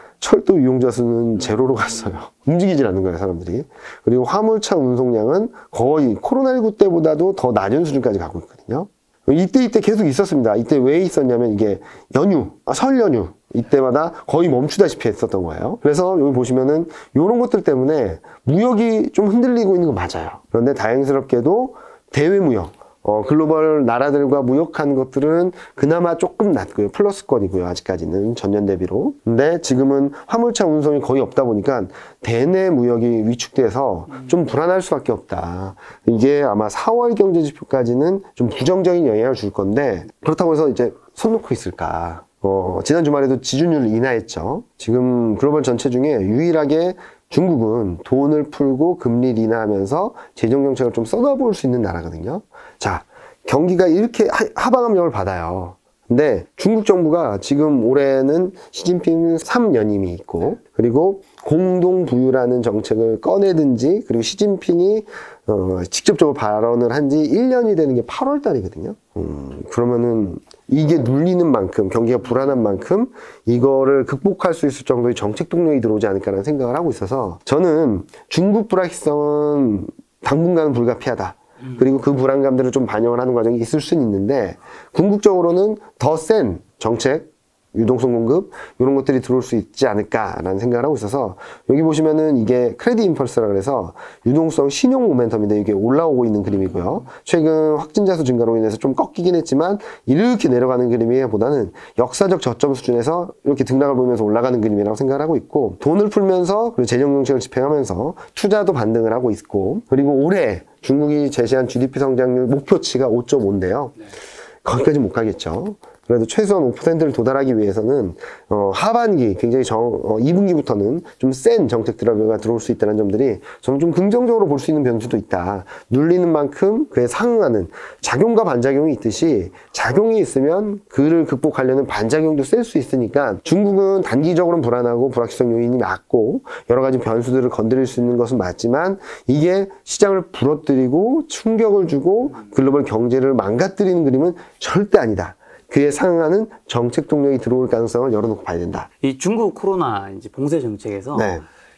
철도 이용자 수는 제로로 갔어요. 움직이질 않는 거예요, 사람들이. 그리고 화물차 운송량은 거의 코로나십구 때보다도 더 낮은 수준까지 가고 있거든요. 이때 이때 계속 있었습니다. 이때 왜 있었냐면 이게 연휴, 아, 설 연휴 이때마다 거의 멈추다시피 했었던 거예요. 그래서 여기 보시면은 이런 것들 때문에 무역이 좀 흔들리고 있는 거 맞아요. 그런데 다행스럽게도 대외 무역, 어, 글로벌 나라들과 무역하는 것들은 그나마 조금 낮고요. 플러스권이고요. 아직까지는 전년 대비로. 근데 지금은 화물차 운송이 거의 없다 보니까 대내 무역이 위축돼서 좀 불안할 수밖에 없다. 이게 아마 사월 경제 지표까지는 좀 부정적인 영향을 줄 건데 그렇다고 해서 이제 손 놓고 있을까? 어, 지난 주말에도 지준율을 인하했죠. 지금 글로벌 전체 중에 유일하게 중국은 돈을 풀고 금리를 인하하면서 재정정책을 좀 쏟아부을 수 있는 나라거든요. 자, 경기가 이렇게 하방 압력을 받아요. 근데 중국 정부가 지금 올해는 시진핑 삼 연임이 있고 그리고 공동 부유라는 정책을 꺼내든지 그리고 시진핑이 어, 직접적으로 발언을 한 지 일 년이 되는 게 팔월 달이거든요. 음, 그러면은 이게 눌리는 만큼 경기가 불안한 만큼 이거를 극복할 수 있을 정도의 정책 동력이 들어오지 않을까라는 생각을 하고 있어서 저는 중국 불확실성은 당분간은 불가피하다. 그리고 그 불안감들을 좀 반영을 하는 과정이 있을 수는 있는데 궁극적으로는 더 센 정책, 유동성 공급 이런 것들이 들어올 수 있지 않을까라는 생각을 하고 있어서 여기 보시면은 이게 크레딧 임펄스라 그래서 유동성 신용 모멘텀인데 이게 올라오고 있는 그림이고요. 최근 확진자 수 증가로 인해서 좀 꺾이긴 했지만 이렇게 내려가는 그림이보다는 역사적 저점 수준에서 이렇게 등락을 보이면서 올라가는 그림이라고 생각을 하고 있고 돈을 풀면서 그리고 재정 정책을 집행하면서 투자도 반등을 하고 있고 그리고 올해 중국이 제시한 지디피 성장률 목표치가 오 점 오인데요. 거기까지 못 가겠죠. 그래도 최소한 오 퍼센트를 도달하기 위해서는 어, 하반기 굉장히 정, 어, 이 분기부터는 좀 센 정책 드라이브가 들어올 수 있다는 점들이 저는 좀 긍정적으로 볼 수 있는 변수도 있다. 눌리는 만큼 그에 상응하는 작용과 반작용이 있듯이 작용이 있으면 그를 극복하려는 반작용도 셀 수 있으니까 중국은 단기적으로는 불안하고 불확실성 요인이 낮고 여러 가지 변수들을 건드릴 수 있는 것은 맞지만 이게 시장을 부러뜨리고 충격을 주고 글로벌 경제를 망가뜨리는 그림은 절대 아니다. 그에 상응하는 정책 동력이 들어올 가능성을 열어놓고 봐야 된다. 이 중국 코로나 이제 봉쇄 정책에서 네.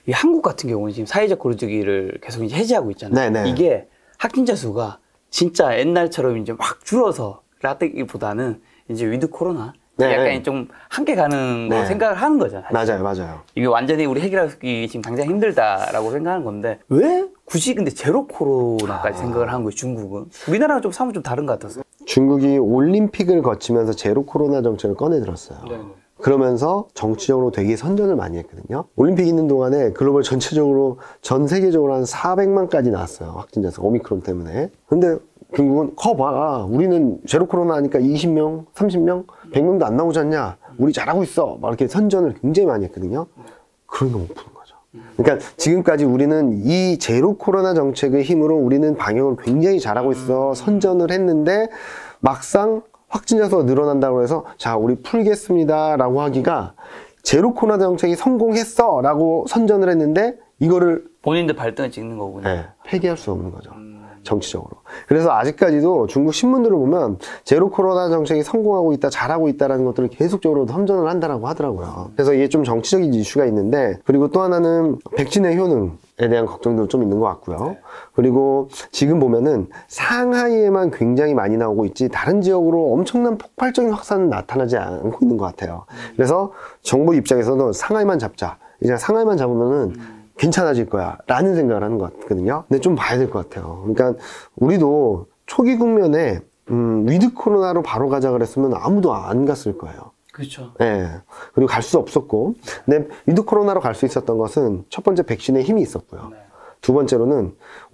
이 한국 같은 경우는 지금 사회적 거리두기를 계속 이제 해제하고 있잖아요. 네네. 이게 확진자 수가 진짜 옛날처럼 이제 막 줄어서 라떼기보다는 이제 위드 코로나 네. 약간 좀 함께 가는 거 네. 생각을 하는 거잖아요. 맞아요, 맞아요. 이게 완전히 우리 해결하기 지금 당장 힘들다라고 생각하는 건데 왜 굳이 근데 제로 코로나까지 아. 생각을 하는 거예요, 중국은? 우리나라랑 좀 사뭇 좀 다른 것 같아서. 중국이 올림픽을 거치면서 제로 코로나 정책을 꺼내들었어요. 네. 그러면서 정치적으로 되게 선전을 많이 했거든요. 올림픽 있는 동안에 글로벌 전체적으로 전 세계적으로 한 사백만까지 나왔어요. 확진자 수 오미크론 때문에. 근데 중국은 커봐. 우리는 제로 코로나 하니까 이십 명, 삼십 명, 백 명도 안 나오지 않냐. 우리 잘하고 있어. 막 이렇게 선전을 굉장히 많이 했거든요. 그런 거 못 푸는 거죠. 그러니까 지금까지 우리는 이 제로 코로나 정책의 힘으로 우리는 방역을 굉장히 잘하고 있어. 선전을 했는데 막상 확진자 수가 늘어난다고 해서 자 우리 풀겠습니다 라고 하기가 제로 코로나 정책이 성공했어 라고 선전을 했는데 이거를 본인들 발등을 찍는 거군요. 네, 폐기할 수 없는 거죠. 정치적으로. 그래서 아직까지도 중국 신문들을 보면 제로 코로나 정책이 성공하고 있다, 잘하고 있다라는 것들을 계속적으로 선전을 한다라고 하더라고요. 그래서 이게 좀 정치적인 이슈가 있는데, 그리고 또 하나는 백신의 효능에 대한 걱정도 좀 있는 것 같고요. 그리고 지금 보면은 상하이에만 굉장히 많이 나오고 있지 다른 지역으로 엄청난 폭발적인 확산은 나타나지 않고 있는 것 같아요. 그래서 정부 입장에서는 상하이만 잡자. 이제 상하이만 잡으면은 괜찮아질 거야 라는 생각을 하는 것 같거든요. 근데 좀 봐야 될 것 같아요. 그러니까 우리도 초기 국면에 음, 위드 코로나로 바로 가자 그랬으면 아무도 안 갔을 거예요. 그렇죠. 예. 그리고 갈 수 없었고, 근데 위드 코로나로 갈 수 있었던 것은 첫 번째 백신의 힘이 있었고요. 네. 두 번째로는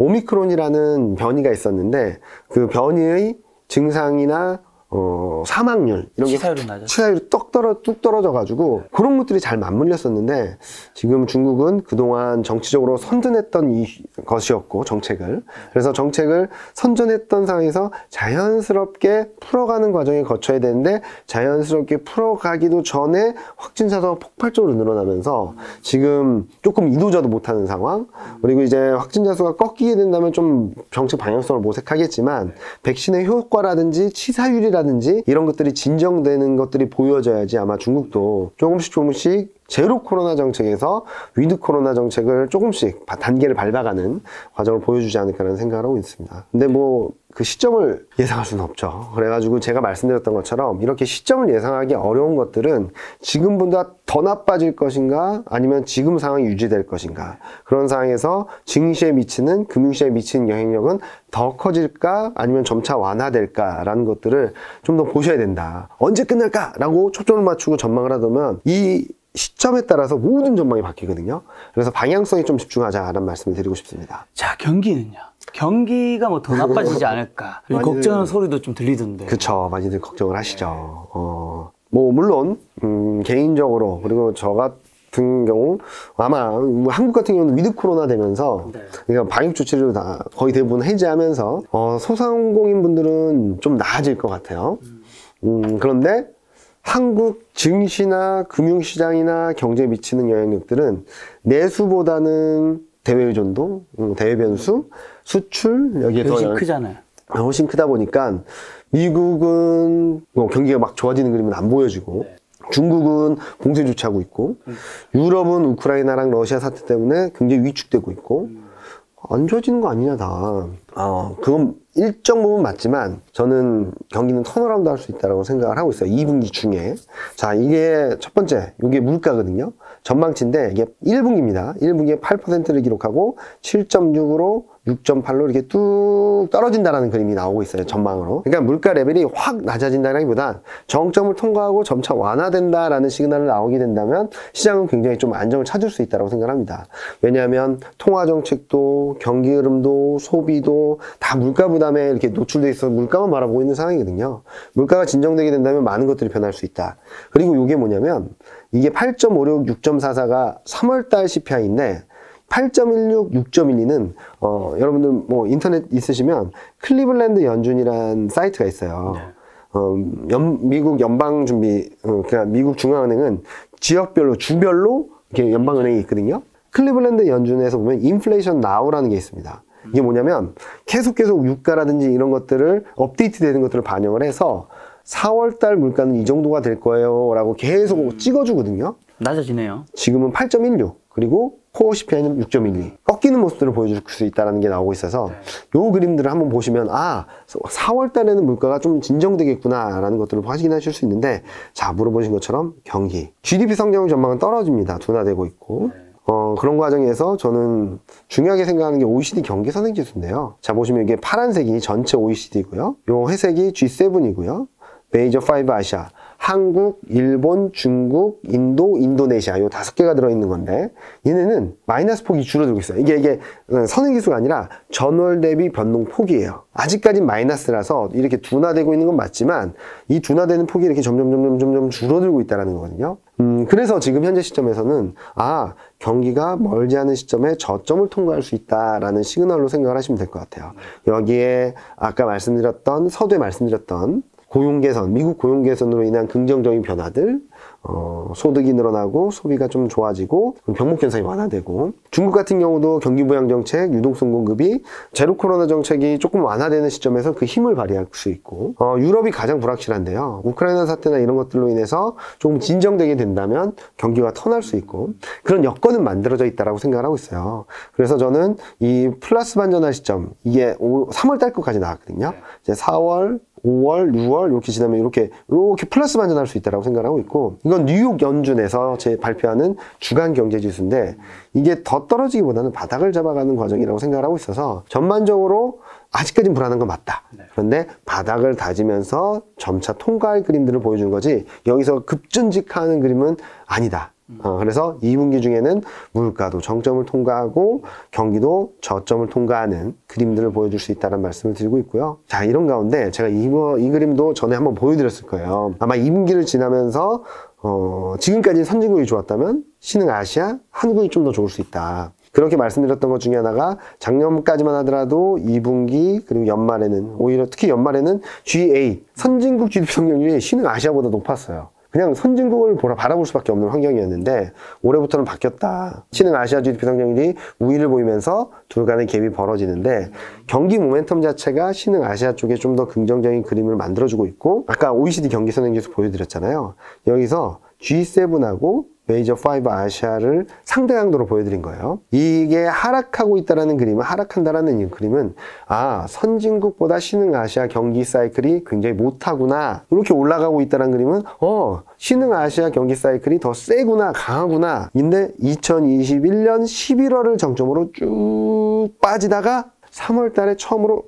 오미크론이라는 변이가 있었는데 그 변이의 증상이나 어, 사망률 이런 게 치사율이 낮았죠. 치사율이 뚝 떨어 뚝 떨어져 가지고 그런 것들이 잘 맞물렸었는데 지금 중국은 그동안 정치적으로 선전했던 이 것이었고 정책을 그래서 정책을 선전했던 상황에서 자연스럽게 풀어가는 과정에 거쳐야 되는데 자연스럽게 풀어가기도 전에 확진자 수가 폭발적으로 늘어나면서 지금 조금 이도저도 못하는 상황. 그리고 이제 확진자 수가 꺾이게 된다면 좀 정책 방향성을 모색하겠지만 백신의 효과라든지 치사율이라든지 라든지 이런 것들이 진정되는 것들이 보여져야지 아마 중국도 조금씩 조금씩 제로 코로나 정책에서 위드 코로나 정책을 조금씩 단계를 밟아가는 과정을 보여주지 않을까라는 생각을 하고 있습니다. 근데 뭐 그 시점을 예상할 수는 없죠. 그래가지고 제가 말씀드렸던 것처럼 이렇게 시점을 예상하기 어려운 것들은 지금보다 더 나빠질 것인가 아니면 지금 상황이 유지될 것인가 그런 상황에서 증시에 미치는 금융시장에 미치는 영향력은 더 커질까 아니면 점차 완화될까라는 것들을 좀 더 보셔야 된다. 언제 끝날까? 라고 초점을 맞추고 전망을 하다면 이 시점에 따라서 모든 전망이 바뀌거든요. 그래서 방향성에 좀 집중하자라는 말씀을 드리고 싶습니다. 자, 경기는요? 경기가 뭐 더 나빠지지 않을까? 걱정하는 소리도 좀 들리던데. 그쵸. 많이들 걱정을 하시죠. 어, 뭐, 물론, 음, 개인적으로, 그리고 저 같은 경우, 아마, 한국 같은 경우는 위드 코로나 되면서, 네. 그러니까 방역 조치를 다 거의 대부분 해제하면서, 어, 소상공인 분들은 좀 나아질 것 같아요. 음, 그런데, 한국 증시나 금융시장이나 경제에 미치는 영향력들은 내수보다는 대외 의존도, 대외 변수, 수출 여기에 더 훨씬 크잖아요. 훨씬 크다 보니까 미국은 뭐 경기가 막 좋아지는 그림은 안 보여지고 네. 중국은 봉쇄 조치하고 있고 음. 유럽은 우크라이나랑 러시아 사태 때문에 굉장히 위축되고 있고 음. 안 좋아지는 거 아니냐 다. 어, 그건 일정 부분 맞지만 저는 경기는 턴어라운드 할 수 있다고 생각을 하고 있어요. 이 분기 중에. 자, 이게 첫 번째, 이게 물가거든요. 전망치인데 이게 일 분기입니다. 일 분기에 팔 퍼센트를 기록하고 칠 점 육으로 육 점 팔로 이렇게 뚝 떨어진다라는 그림이 나오고 있어요. 전망으로. 그러니까 물가 레벨이 확 낮아진다기보다 정점을 통과하고 점차 완화된다라는 시그널이 나오게 된다면 시장은 굉장히 좀 안정을 찾을 수 있다고 생각합니다. 왜냐하면 통화 정책도 경기 흐름도 소비도 다 물가 부담에 이렇게 노출돼 있어서 물가만 바라보고 있는 상황이거든요. 물가가 진정되게 된다면 많은 것들이 변할 수 있다. 그리고 이게 뭐냐면 이게 팔 점 오육, 육 점 사사가 삼월달 씨피아이인데 팔 점 일육, 육 점 일이는 어, 여러분들 뭐 인터넷 있으시면 클리블랜드 연준이라는 사이트가 있어요. 네. 어, 연, 미국 연방준비, 어, 그러니까 미국 중앙은행은 지역별로 주별로 이렇게 연방은행이 있거든요. 클리블랜드 연준에서 보면 인플레이션 나우라는 게 있습니다. 이게 뭐냐면 계속 계속 유가라든지 이런 것들을 업데이트 되는 것들을 반영을 해서 사월달 물가는 이 정도가 될 거예요 라고 계속 음. 찍어주거든요. 낮아지네요. 지금은 팔 점 일육 그리고 코어 씨피아이는 육 점 일이 꺾이는 모습들을 보여줄 수 있다는 게 나오고 있어서 요 그림들을 한번 보시면 아 사월 달에는 물가가 좀 진정되겠구나 라는 것들을 확인하실 수 있는데, 자 물어보신 것처럼 경기 지디피 성장 전망은 떨어집니다. 둔화되고 있고 어, 그런 과정에서 저는 중요하게 생각하는 게 오이시디 경기 선행 지수인데요. 자 보시면 이게 파란색이 전체 오이시디고요, 요 회색이 지 세븐이고요, 메이저 파이브 아시아, 한국, 일본, 중국, 인도, 인도네시아 요 다섯 개가 들어있는 건데, 얘네는 마이너스 폭이 줄어들고 있어요. 이게 이게 선행지수가 아니라 전월 대비 변동 폭이에요. 아직까지 마이너스라서 이렇게 둔화되고 있는 건 맞지만 이 둔화되는 폭이 이렇게 점점 점점 점점 줄어들고 있다는 거거든요. 음, 그래서 지금 현재 시점에서는 아 경기가 멀지 않은 시점에 저점을 통과할 수 있다라는 시그널로 생각을 하시면 될 것 같아요. 여기에 아까 말씀드렸던 서두에 말씀드렸던 고용 개선, 미국 고용 개선으로 인한 긍정적인 변화들, 어, 소득이 늘어나고 소비가 좀 좋아지고 병목 현상이 완화되고, 중국 같은 경우도 경기 부양 정책, 유동성 공급이 제로 코로나 정책이 조금 완화되는 시점에서 그 힘을 발휘할 수 있고, 어, 유럽이 가장 불확실한데요. 우크라이나 사태나 이런 것들로 인해서 조금 진정되게 된다면 경기가 턴할 수 있고, 그런 여건은 만들어져 있다라고 생각을 하고 있어요. 그래서 저는 이 플러스 반전할 시점, 이게 삼월 달 것까지 나왔거든요. 이제 사월, 오월, 유월 이렇게 지나면 이렇게 이렇게 플러스 반전할 수 있다고 생각하고 있고, 이건 뉴욕 연준에서 제 발표하는 주간 경제 지수인데 이게 더 떨어지기보다는 바닥을 잡아가는 과정이라고 생각을 하고 있어서 전반적으로 아직까지는 불안한 건 맞다. 그런데 바닥을 다지면서 점차 통과할 그림들을 보여주는 거지 여기서 급전직하는 그림은 아니다. 어, 그래서 이 분기 중에는 물가도 정점을 통과하고 경기도 저점을 통과하는 그림들을 보여줄 수 있다는 말씀을 드리고 있고요. 자, 이런 가운데 제가 이거, 이 그림도 전에 한번 보여드렸을 거예요. 아마 이 분기를 지나면서 어, 지금까지 선진국이 좋았다면 신흥 아시아, 한국이 좀 더 좋을 수 있다. 그렇게 말씀드렸던 것 중에 하나가 작년까지만 하더라도 이 분기 그리고 연말에는 오히려 특히 연말에는 지에이 선진국 지디피 성장률이 신흥 아시아보다 높았어요. 그냥 선진국을 보라, 바라볼 수밖에 없는 환경이었는데 올해부터는 바뀌었다. 신흥 아시아 지디피 성장률이 우위를 보이면서 둘 간의 갭이 벌어지는데 경기 모멘텀 자체가 신흥 아시아 쪽에 좀 더 긍정적인 그림을 만들어주고 있고, 아까 오이시디 경기 선행지수 보여드렸잖아요. 여기서 지 세븐하고 메이저 파이브 아시아를 상대 강도로 보여드린 거예요. 이게 하락하고 있다는 그림은, 하락한다라는 이 그림은 아 선진국보다 신흥 아시아 경기 사이클이 굉장히 못하구나, 이렇게 올라가고 있다는 그림은 어 신흥 아시아 경기 사이클이 더 세구나, 강하구나. 근데 이천이십일 년 십일월을 정점으로 쭉 빠지다가 삼월 달에 처음으로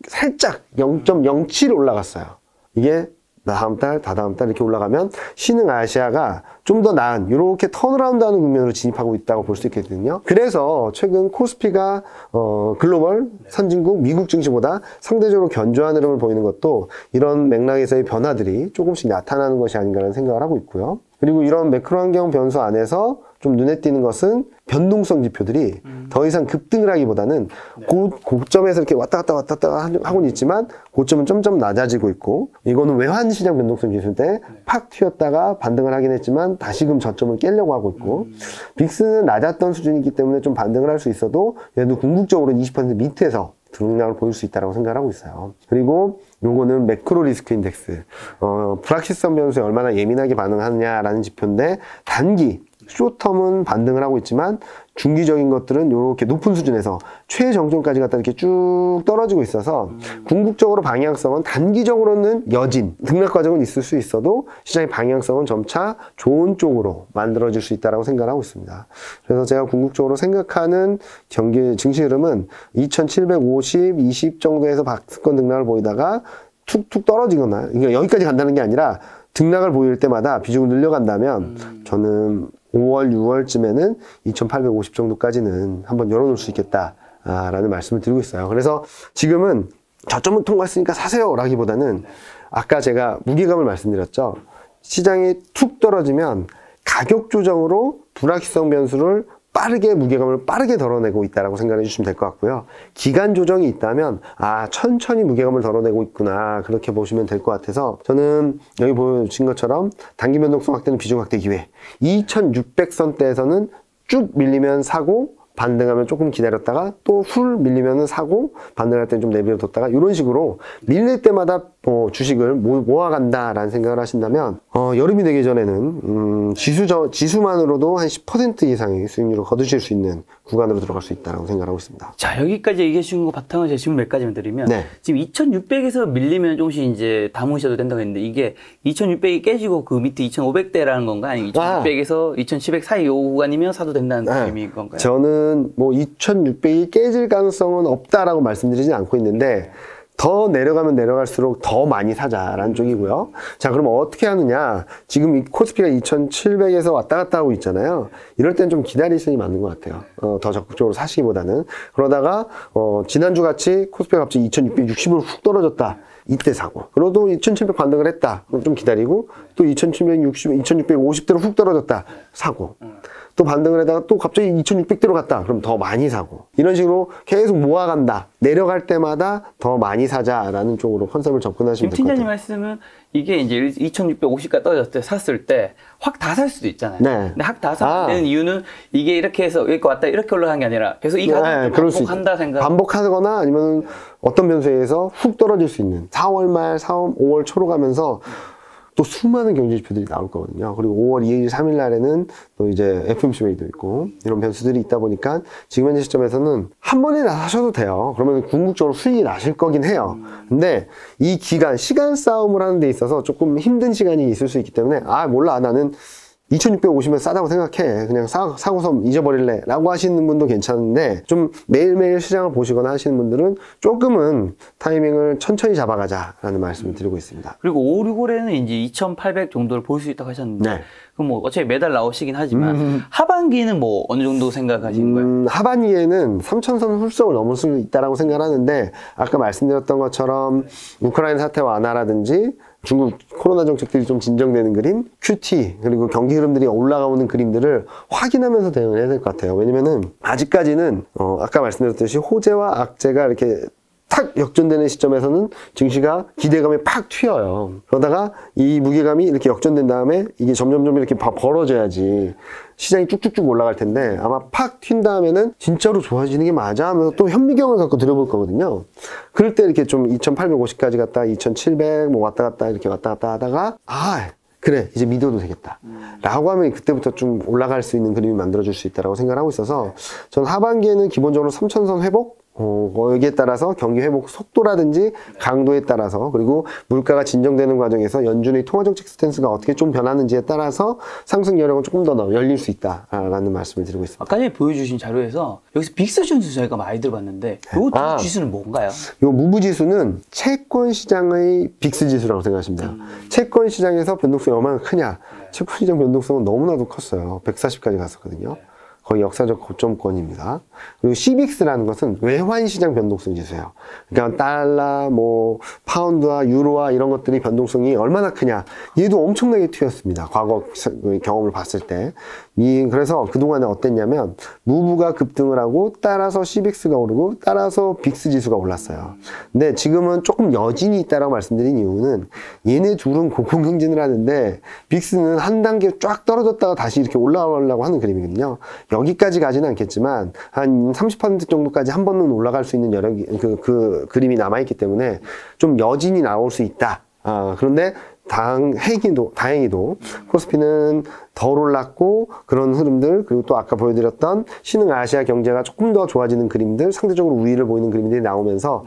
살짝 영 점 영칠 올라갔어요. 이게 다음 달, 다다음 달 이렇게 올라가면 신흥 아시아가 좀 더 나은 이렇게 턴어라운드 하는 국면으로 진입하고 있다고 볼 수 있거든요. 그래서 최근 코스피가 어, 글로벌 선진국 미국 증시보다 상대적으로 견조한 흐름을 보이는 것도 이런 맥락에서의 변화들이 조금씩 나타나는 것이 아닌가라는 생각을 하고 있고요. 그리고 이런 매크로 환경 변수 안에서 좀 눈에 띄는 것은 변동성 지표들이 음. 더 이상 급등을 하기보다는 네. 고, 고점에서 이렇게 왔다 갔다 왔다 갔다 하고는 있지만 고점은 점점 낮아지고 있고, 이거는 외환시장 변동성 지수인데 팍 튀었다가 반등을 하긴 했지만 다시금 저점을 깨려고 하고 있고, 음. 빅스는 낮았던 수준이기 때문에 좀 반등을 할 수 있어도 얘도 궁극적으로 이십 퍼센트 밑에서 등락을 보일 수 있다고 생각을 하고 있어요. 그리고 요거는 매크로 리스크 인덱스, 어, 불확실성 변수에 얼마나 예민하게 반응하느냐라는 지표인데 단기 쇼텀은 반등을 하고 있지만 중기적인 것들은 이렇게 높은 수준에서 최정점까지 갔다 이렇게 쭉 떨어지고 있어서 음. 궁극적으로 방향성은 단기적으로는 여진, 등락 과정은 있을 수 있어도 시장의 방향성은 점차 좋은 쪽으로 만들어질 수 있다고 생각하고 있습니다. 그래서 제가 궁극적으로 생각하는 경기 증시 흐름은 이천칠백오십, 이십 정도에서 박스권 등락을 보이다가 툭툭 떨어지거나, 그러니까 여기까지 간다는 게 아니라 등락을 보일 때마다 비중을 늘려간다면 음. 저는 오월, 유월쯤에는 이천팔백오십 정도까지는 한번 열어놓을 수 있겠다라는 말씀을 드리고 있어요. 그래서 지금은 저점을 통과했으니까 사세요 라기보다는 아까 제가 무게감을 말씀드렸죠. 시장이 툭 떨어지면 가격 조정으로 불확실성 변수를 빠르게 무게감을 빠르게 덜어내고 있다라고 생각해 주시면 될 것 같고요. 기간 조정이 있다면 아 천천히 무게감을 덜어내고 있구나, 그렇게 보시면 될 것 같아서 저는 여기 보여주신 것처럼 단기 변동성 확대는 비중 확대 기회, 이천육백 선대에서는 쭉 밀리면 사고 반등하면 조금 기다렸다가 또 훌 밀리면 사고 반등할 때는 좀 내버려뒀다가 이런 식으로 밀릴 때마다 어, 주식을 모, 모아간다라는 생각을 하신다면 어, 여름이 되기 전에는 음, 지수 지수만으로도 한 십 퍼센트 이상의 수익률을 거두실 수 있는 구간으로 들어갈 수 있다고 생각하고 있습니다. 자, 여기까지 얘기해 주신 거 바탕으로 제 질문 몇 가지만 드리면 네. 지금 이천육백에서 밀리면 조금씩 이제 담으셔도 된다고 했는데 이게 이천육백이 깨지고 그 밑에 이천오백대라는 건가? 아니면 이천육백에서 아. 이천칠백 사이 요 구간이면 사도 된다는 네. 의미인 건가요? 저는 뭐 이천육백이 깨질 가능성은 없다라고 말씀드리진 않고 있는데 더 내려가면 내려갈수록 더 많이 사자라는 쪽이고요. 자, 그럼 어떻게 하느냐? 지금 이 코스피가 이천칠백에서 왔다 갔다 하고 있잖아요. 이럴 땐 좀 기다리시는 게 맞는 것 같아요. 어, 더 적극적으로 사시기보다는. 그러다가 어, 지난주 같이 코스피가 갑자기 이천육백육십으로 훅 떨어졌다. 이때 사고. 그래도 이천칠백 반등을 했다. 그럼 좀 기다리고 또 이천칠백육십, 이천육백오십대로 훅 떨어졌다. 사고. 또 반등을 하다가 또 갑자기 이천육백대로 갔다. 그럼 더 많이 사고. 이런 식으로 계속 모아간다. 내려갈 때마다 더 많이 사자라는 쪽으로 컨셉을 접근하시면 될 것 같아요. 팀장님 말씀은 이게 이제 이천육백오십까지 떨어졌을 때 샀을 때 확 다 살 수도 있잖아요. 네. 근데 확 다 사는 아. 이유는 이게 이렇게 해서 여기 왔다 이렇게 올라간 게 아니라 계속 이 가격을 네, 반복한다 생각. 반복하거나 아니면 어떤 변수에 의해서 훅 떨어질 수 있는 사월 말, 사월, 오월 초로 가면서 또 수많은 경제 지표들이 나올 거거든요. 그리고 오월 이일, 삼일 날에는 또 이제 에프오엠씨 웨이도 있고 이런 변수들이 있다 보니까 지금 현재 시점에서는 한 번에 다 하셔도 돼요. 그러면 궁극적으로 수익이 나실 거긴 해요. 근데 이 기간, 시간 싸움을 하는 데 있어서 조금 힘든 시간이 있을 수 있기 때문에 아 몰라 나는 이천육백오십면 싸다고 생각해. 그냥 사, 사고서 잊어버릴래. 라고 하시는 분도 괜찮은데, 좀 매일매일 시장을 보시거나 하시는 분들은 조금은 타이밍을 천천히 잡아가자라는 말씀을 드리고 있습니다. 그리고 오월에는 이제 이천팔백 정도를 볼 수 있다고 하셨는데, 네. 그럼 뭐 어차피 매달 나오시긴 하지만, 음. 하반기는 뭐 어느 정도 생각하시는 거예요? 음, 하반기에는 삼천선 훌쩍을 넘을 수 있다라고 생각하는데, 아까 말씀드렸던 것처럼 우크라이나 사태 완화라든지, 중국 코로나 정책들이 좀 진정되는 그림, 큐티, 그리고 경기 흐름들이 올라가오는 그림들을 확인하면서 대응을 해야 될 것 같아요. 왜냐면은, 아직까지는, 어, 아까 말씀드렸듯이 호재와 악재가 이렇게 탁 역전되는 시점에서는 증시가 기대감에 팍 튀어요. 그러다가 이 무게감이 이렇게 역전된 다음에 이게 점점점 이렇게 벌어져야지 시장이 쭉쭉쭉 올라갈 텐데 아마 팍 튄 다음에는 진짜로 좋아지는 게 맞아 하면서 또 현미경을 갖고 들여볼 거거든요. 그럴 때 이렇게 좀 이천팔백오십까지 갔다 이천칠백 뭐 왔다 갔다 이렇게 왔다 갔다 하다가 아 그래 이제 믿어도 되겠다 라고 하면 그때부터 좀 올라갈 수 있는 그림이 만들어질 수 있다고 생각하고 있어서 전 하반기에는 기본적으로 삼천선 회복 어, 여기에 따라서 경기 회복 속도라든지 강도에 따라서 그리고 물가가 진정되는 과정에서 연준의 통화정책 스탠스가 어떻게 좀 변하는지에 따라서 상승 여력은 조금 더 열릴 수 있다라는 말씀을 드리고 있습니다. 아까 전에 보여주신 자료에서 여기서 빅스 지수 저희가 많이 들어봤는데 이 아, 지수는 뭔가요? 이 무브 지수는 채권 시장의 빅스 지수라고 생각하시면 돼요. 음. 채권 시장에서 변동성이 얼마나 크냐? 네. 채권 시장 변동성은 너무나도 컸어요. 백사십까지 갔었거든요. 네. 거의 역사적 고점권입니다. 그리고 씨빅스라는 것은 외환시장 변동성 지수예요. 그러니까 달러, 뭐 파운드와 유로와 이런 것들이 변동성이 얼마나 크냐. 얘도 엄청나게 튀었습니다. 과거 경험을 봤을 때. 이 그래서 그동안에 어땠냐면 무브가 급등을 하고 따라서 씨빅스가 오르고 따라서 빅스 지수가 올랐어요. 근데 지금은 조금 여진이 있다라고 말씀드린 이유는 얘네 둘은 고공행진을 하는데 빅스는 한 단계 쫙 떨어졌다가 다시 이렇게 올라오려고 하는 그림이거든요. 여기까지 가지는 않겠지만 한 삼십 퍼센트 정도까지 한 번은 올라갈 수 있는 여력이 그, 그 그림이 남아있기 때문에 좀 여진이 나올 수 있다. 아, 그런데 다행히도, 다행히도 코스피는 덜 올랐고 그런 흐름들 그리고 또 아까 보여드렸던 신흥 아시아 경제가 조금 더 좋아지는 그림들 상대적으로 우위를 보이는 그림들이 나오면서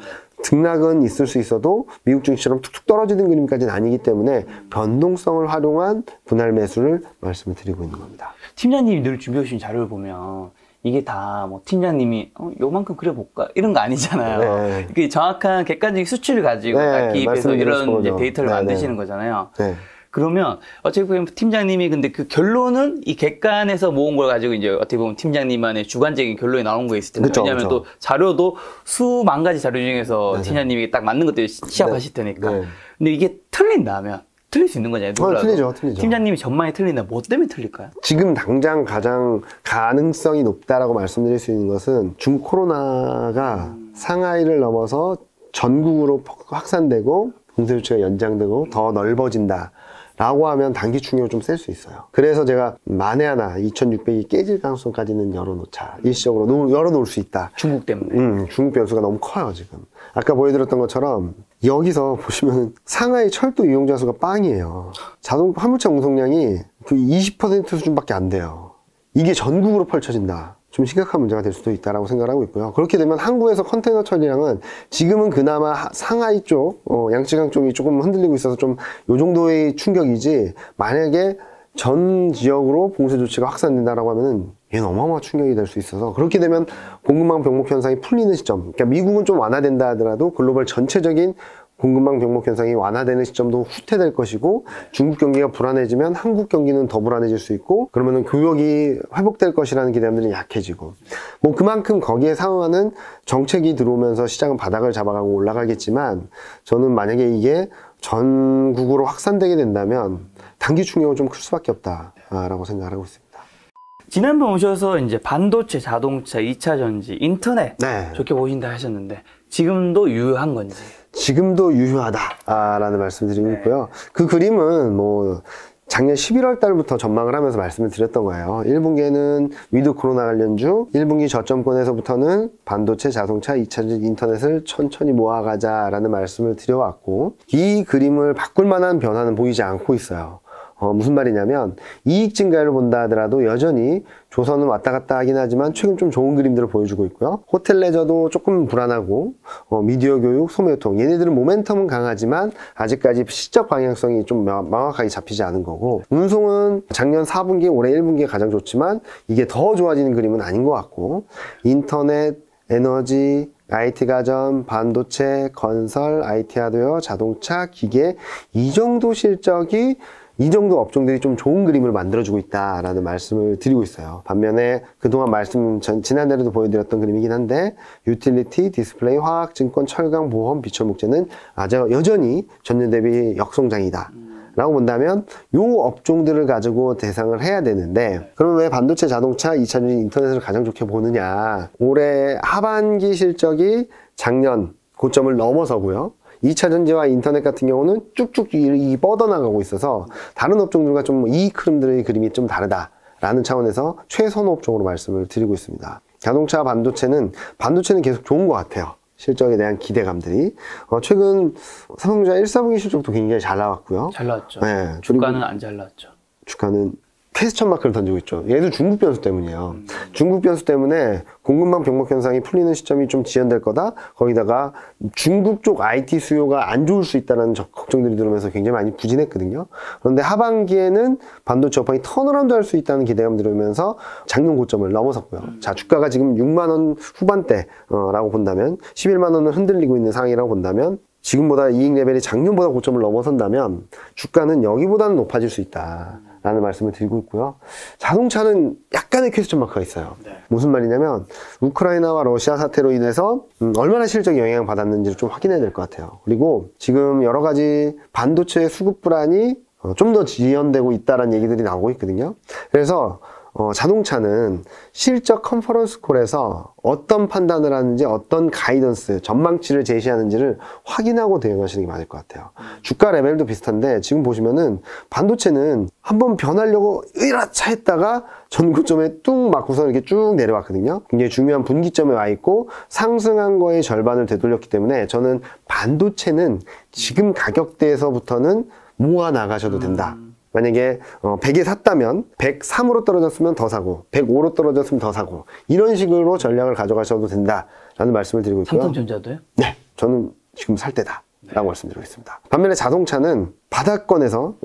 등락은 있을 수 있어도 미국 증시처럼 툭툭 떨어지는 그림까지는 아니기 때문에 변동성을 활용한 분할 매수를 말씀을 드리고 있는 겁니다. 팀장님이 늘 준비해 주신 자료를 보면 이게 다 뭐 팀장님이 어, 요만큼 그려볼까 이런 거 아니잖아요. 네. 이게 정확한 객관적인 수치를 가지고 네, 기입해서 이런 이제 데이터를 네, 만드시는 네. 거잖아요. 네. 그러면 어떻게 보면 팀장님이 근데 그 결론은 이 객관에서 모은 걸 가지고 이제 어떻게 보면 팀장님만의 주관적인 결론이 나온 거 있을 텐데 그쵸, 왜냐하면 그쵸. 또 자료도 수만 가지 자료 중에서 네, 팀장님이 딱 맞는 것들을 시합하실 테니까. 네. 근데 이게 틀린다면 틀릴 수 있는 거잖아요. 어, 틀리죠, 틀리죠. 팀장님이 전망이 틀린다. 뭐 때문에 틀릴까요? 지금 당장 가장 가능성이 높다라고 말씀드릴 수 있는 것은 중국 코로나가 음. 상하이를 넘어서 전국으로 확산되고 봉쇄 조치가 연장되고 더 넓어진다. 라고 하면 단기 충격을 좀 셀 수 있어요. 그래서 제가 만에 하나 이천육백이 깨질 가능성까지는 열어놓자. 일시적으로 열어놓을 수 있다. 중국 때문에. 음, 중국 변수가 너무 커요, 지금. 아까 보여드렸던 것처럼 여기서 보시면 상하이 철도 이용자 수가 빵이에요. 자동 화물차 운송량이 그 이십 퍼센트 수준밖에 안 돼요. 이게 전국으로 펼쳐진다. 좀 심각한 문제가 될 수도 있다라고 생각하고 있고요. 그렇게 되면 항구에서 컨테이너 처리량은 지금은 그나마 상하이 쪽, 어, 양쯔강 쪽이 조금 흔들리고 있어서 좀 요 정도의 충격이지, 만약에 전 지역으로 봉쇄 조치가 확산된다라고 하면은 얘는 어마어마한 충격이 될 수 있어서, 그렇게 되면 공급망 병목 현상이 풀리는 시점, 그러니까 미국은 좀 완화된다 하더라도 글로벌 전체적인 공급망 병목 현상이 완화되는 시점도 후퇴될 것이고, 중국 경기가 불안해지면 한국 경기는 더 불안해질 수 있고, 그러면은 교역이 회복될 것이라는 기대감들이 약해지고, 뭐 그만큼 거기에 상응하는 정책이 들어오면서 시장은 바닥을 잡아가고 올라가겠지만, 저는 만약에 이게 전국으로 확산되게 된다면 단기 충격은 좀 클 수밖에 없다라고 생각을 하고 있습니다. 지난번 오셔서 이제 반도체, 자동차, 이 차 전지, 인터넷 네. 좋게 보신다 하셨는데 지금도 유효한 건지? 지금도 유효하다라는 말씀을 드리고 있고요. 그 그림은 뭐 작년 십일월 달부터 전망을 하면서 말씀을 드렸던 거예요. 일 분기에는 위드 코로나 관련주, 일 분기 저점권에서부터는 반도체, 자동차, 이 차 전지, 인터넷을 천천히 모아가자라는 말씀을 드려왔고, 이 그림을 바꿀 만한 변화는 보이지 않고 있어요. 어, 무슨 말이냐면 이익 증가를 본다 하더라도 여전히 조선은 왔다 갔다 하긴 하지만 최근 좀 좋은 그림들을 보여주고 있고요. 호텔 레저도 조금 불안하고, 어, 미디어 교육, 소매유통, 얘네들은 모멘텀은 강하지만 아직까지 시적 방향성이 좀 명확하게 잡히지 않은 거고, 운송은 작년 사 분기, 올해 일 분기에 가장 좋지만 이게 더 좋아지는 그림은 아닌 것 같고, 인터넷, 에너지, 아이티 가전, 반도체, 건설, 아이티 하드웨어, 자동차, 기계, 이 정도 실적이, 이 정도 업종들이 좀 좋은 그림을 만들어주고 있다라는 말씀을 드리고 있어요. 반면에 그동안 말씀, 전, 지난달에도 보여드렸던 그림이긴 한데, 유틸리티, 디스플레이, 화학, 증권, 철강, 보험, 비철목재는 아주 여전히 전년 대비 역성장이다 라고 본다면 요 업종들을 가지고 대상을 해야 되는데, 그러면 왜 반도체, 자동차, 이 차 전지, 인터넷을 가장 좋게 보느냐. 올해 하반기 실적이 작년 고점을 넘어서고요, 이 차 전지와 인터넷 같은 경우는 쭉쭉 이 뻗어나가고 있어서 다른 업종들과 좀 이익 흐름들의 그림이 좀 다르다라는 차원에서 최선 업종으로 말씀을 드리고 있습니다. 자동차, 반도체는 반도체는 계속 좋은 것 같아요. 실적에 대한 기대감들이. 어, 최근 삼성전자 일, 사 분기 실적도 굉장히 잘 나왔고요. 잘 나왔죠. 네, 주가는 안 잘 나왔죠. 주가는 퀘스천 마크를 던지고 있죠. 얘도 중국 변수 때문이에요. 음. 중국 변수 때문에 공급망 병목 현상이 풀리는 시점이 좀 지연될 거다. 거기다가 중국 쪽 아이티 수요가 안 좋을 수 있다는 걱정들이 들으면서 굉장히 많이 부진했거든요. 그런데 하반기에는 반도체 업황이 턴어라운드 할 수 있다는 기대감 들으면서 작년 고점을 넘어섰고요. 음. 자, 주가가 지금 육만 원 후반대라고 본다면, 십일만 원을 흔들리고 있는 상황이라고 본다면, 지금보다 이익 레벨이 작년보다 고점을 넘어선다면 주가는 여기보다는 높아질 수 있다 라는 말씀을 드리고 있고요. 자동차는 약간의 퀘스천 마크가 있어요. 네. 무슨 말이냐면 우크라이나와 러시아 사태로 인해서 음, 얼마나 실적이 영향을 받았는지를 좀 확인해야 될 것 같아요. 그리고 지금 여러 가지 반도체 수급 불안이 어, 좀 더 지연되고 있다라는 얘기들이 나오고 있거든요. 그래서 어, 자동차는 실적 컨퍼런스 콜에서 어떤 판단을 하는지, 어떤 가이던스, 전망치를 제시하는지를 확인하고 대응하시는 게 맞을 것 같아요. 주가 레벨도 비슷한데 지금 보시면은 반도체는 한번 변하려고 으라차 했다가 전고점에 뚝 맞고서 이렇게 쭉 내려왔거든요. 굉장히 중요한 분기점에 와 있고 상승한 거의 절반을 되돌렸기 때문에 저는 반도체는 지금 가격대에서부터는 모아 나가셔도 된다. 만약에 어, 백에 샀다면 백삼으로 떨어졌으면 더 사고, 백오로 떨어졌으면 더 사고, 이런 식으로 전략을 가져가셔도 된다라는 말씀을 드리고 있고요. 삼성전자도요? 네, 저는 지금 살 때다 라고 네. 말씀드리고 있습니다. 반면에 자동차는 바닥권에서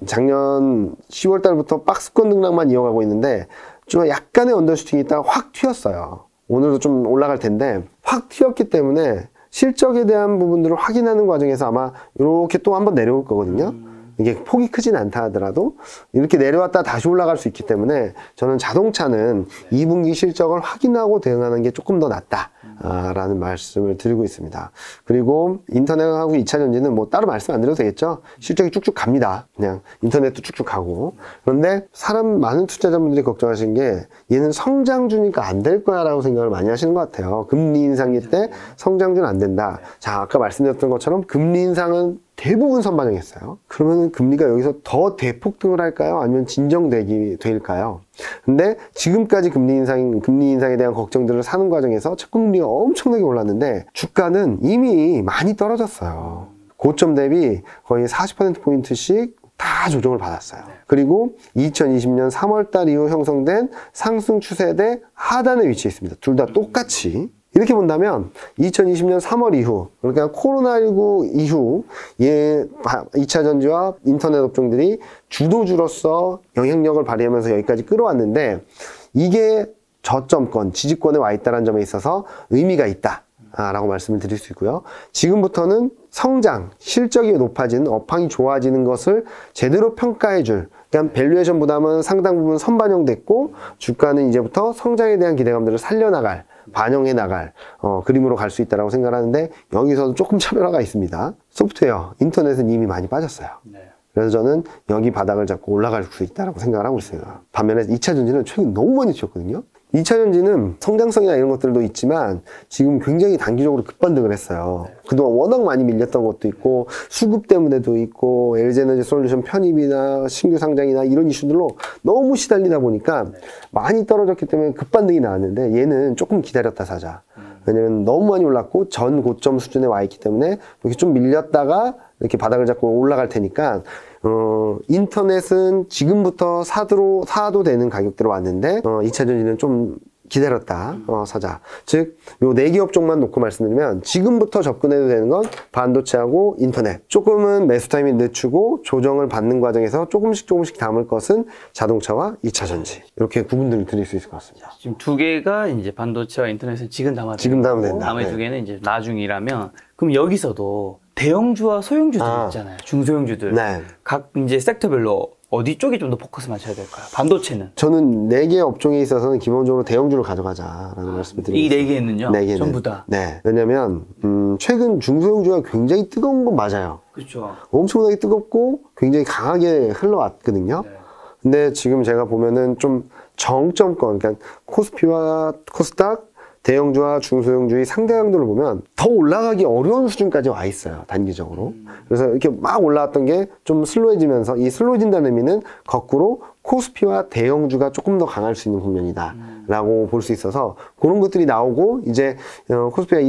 작년 시월 달부터 박스권 등락만 이어가고 있는데 좀 약간의 언더슈팅이 있다가 확 튀었어요. 오늘도 좀 올라갈 텐데 확 튀었기 때문에 실적에 대한 부분들을 확인하는 과정에서 아마 이렇게 또 한번 내려올 거거든요. 음. 이게 폭이 크진 않다 하더라도 이렇게 내려왔다 다시 올라갈 수 있기 때문에 저는 자동차는 이 분기 실적을 확인하고 대응하는 게 조금 더 낫다 라는 말씀을 드리고 있습니다. 그리고 인터넷하고 이 차 전지는 뭐 따로 말씀 안 드려도 되겠죠. 실적이 쭉쭉 갑니다. 그냥 인터넷도 쭉쭉 가고. 그런데 사람 많은 투자자분들이 걱정하시는 게 얘는 성장주니까 안 될 거야 라고 생각을 많이 하시는 것 같아요. 금리 인상일 때 성장주는 안 된다. 자, 아까 말씀드렸던 것처럼 금리 인상은 대부분 선반영했어요. 그러면 금리가 여기서 더 대폭등을 할까요? 아니면 진정되기 될까요? 근데 지금까지 금리 인상, 금리 인상에 대한 걱정들을 사는 과정에서 채권금리가 엄청나게 올랐는데 주가는 이미 많이 떨어졌어요. 고점 대비 거의 사십 퍼센트 포인트씩 다 조정을 받았어요. 네. 그리고 이천이십 년 삼월 달 이후 형성된 상승 추세대 하단에 위치해 있습니다. 둘 다 똑같이. 이렇게 본다면 이천이십 년 삼월 이후, 그러니까 코로나십구 이후 예, 이 차 전지와 인터넷 업종들이 주도주로서 영향력을 발휘하면서 여기까지 끌어왔는데 이게 저점권, 지지권에 와 있다는 점에 있어서 의미가 있다 라고 말씀을 드릴 수 있고요. 지금부터는 성장, 실적이 높아지는, 업황이 좋아지는 것을 제대로 평가해 줄, 그러니까 밸류에이션 부담은 상당 부분 선반영됐고 주가는 이제부터 성장에 대한 기대감들을 살려나갈, 반영해 나갈 어, 그림으로 갈 수 있다고 생각하는데 여기서도 조금 차별화가 있습니다. 소프트웨어, 인터넷은 이미 많이 빠졌어요. 네. 그래서 저는 여기 바닥을 잡고 올라갈 수 있다고 생각을 하고 있어요. 반면에 이 차 전지는 최근 너무 많이 튀었거든요. 이 차 전지는 성장성이나 이런 것들도 있지만 지금 굉장히 단기적으로 급반등을 했어요. 네. 그동안 워낙 많이 밀렸던 것도 있고 수급 때문에도 있고 엘지에너지 솔루션 편입이나 신규 상장이나 이런 이슈들로 너무 시달리다 보니까 네. 많이 떨어졌기 때문에 급반등이 나왔는데 얘는 조금 기다렸다 사자. 왜냐면 너무 많이 올랐고 전 고점 수준에 와 있기 때문에 이렇게 좀 밀렸다가 이렇게 바닥을 잡고 올라갈 테니까 어, 인터넷은 지금부터 사도, 사도 되는 가격대로 왔는데 어, 이 차 전지는 좀 기다렸다 어, 사자. 즉 요 네 개 업종만 놓고 말씀드리면 지금부터 접근해도 되는 건 반도체하고 인터넷. 조금은 매수 타임이 늦추고 조정을 받는 과정에서 조금씩 조금씩 담을 것은 자동차와 이 차 전지. 이렇게 구분들을 드릴 수 있을 것 같습니다. 지금 두 개가 이제 반도체와 인터넷은 지금 담아도 지금 담으면 된다. 나머지 네. 두 개는 이제 나중이라면 그럼 여기서도 대형주와 소형주들 아. 있잖아요. 중소형주들. 네. 각 이제 섹터별로 어디 쪽에 좀 더 포커스 맞춰야 될까요? 반도체는? 저는 네 개 업종에 있어서는 기본적으로 대형주를 가져가자라는 말씀을 드리고 이 네 개는요? 네 개는. 전부 다? 네. 왜냐면 음, 최근 중소형주가 굉장히 뜨거운 건 맞아요. 그렇죠. 엄청나게 뜨겁고 굉장히 강하게 흘러왔거든요. 네. 근데 지금 제가 보면은 좀 정점권, 그러니까 코스피와 코스닥, 대형주와 중소형주의 상대 강도를 보면 더 올라가기 어려운 수준까지 와 있어요. 단기적으로. 음. 그래서 이렇게 막 올라왔던 게 좀 슬로해지면서 이 슬로해진다는 의미는 거꾸로 코스피와 대형주가 조금 더 강할 수 있는 국면이다 라고 볼 수 있어서 그런 것들이 나오고 이제 어, 코스피가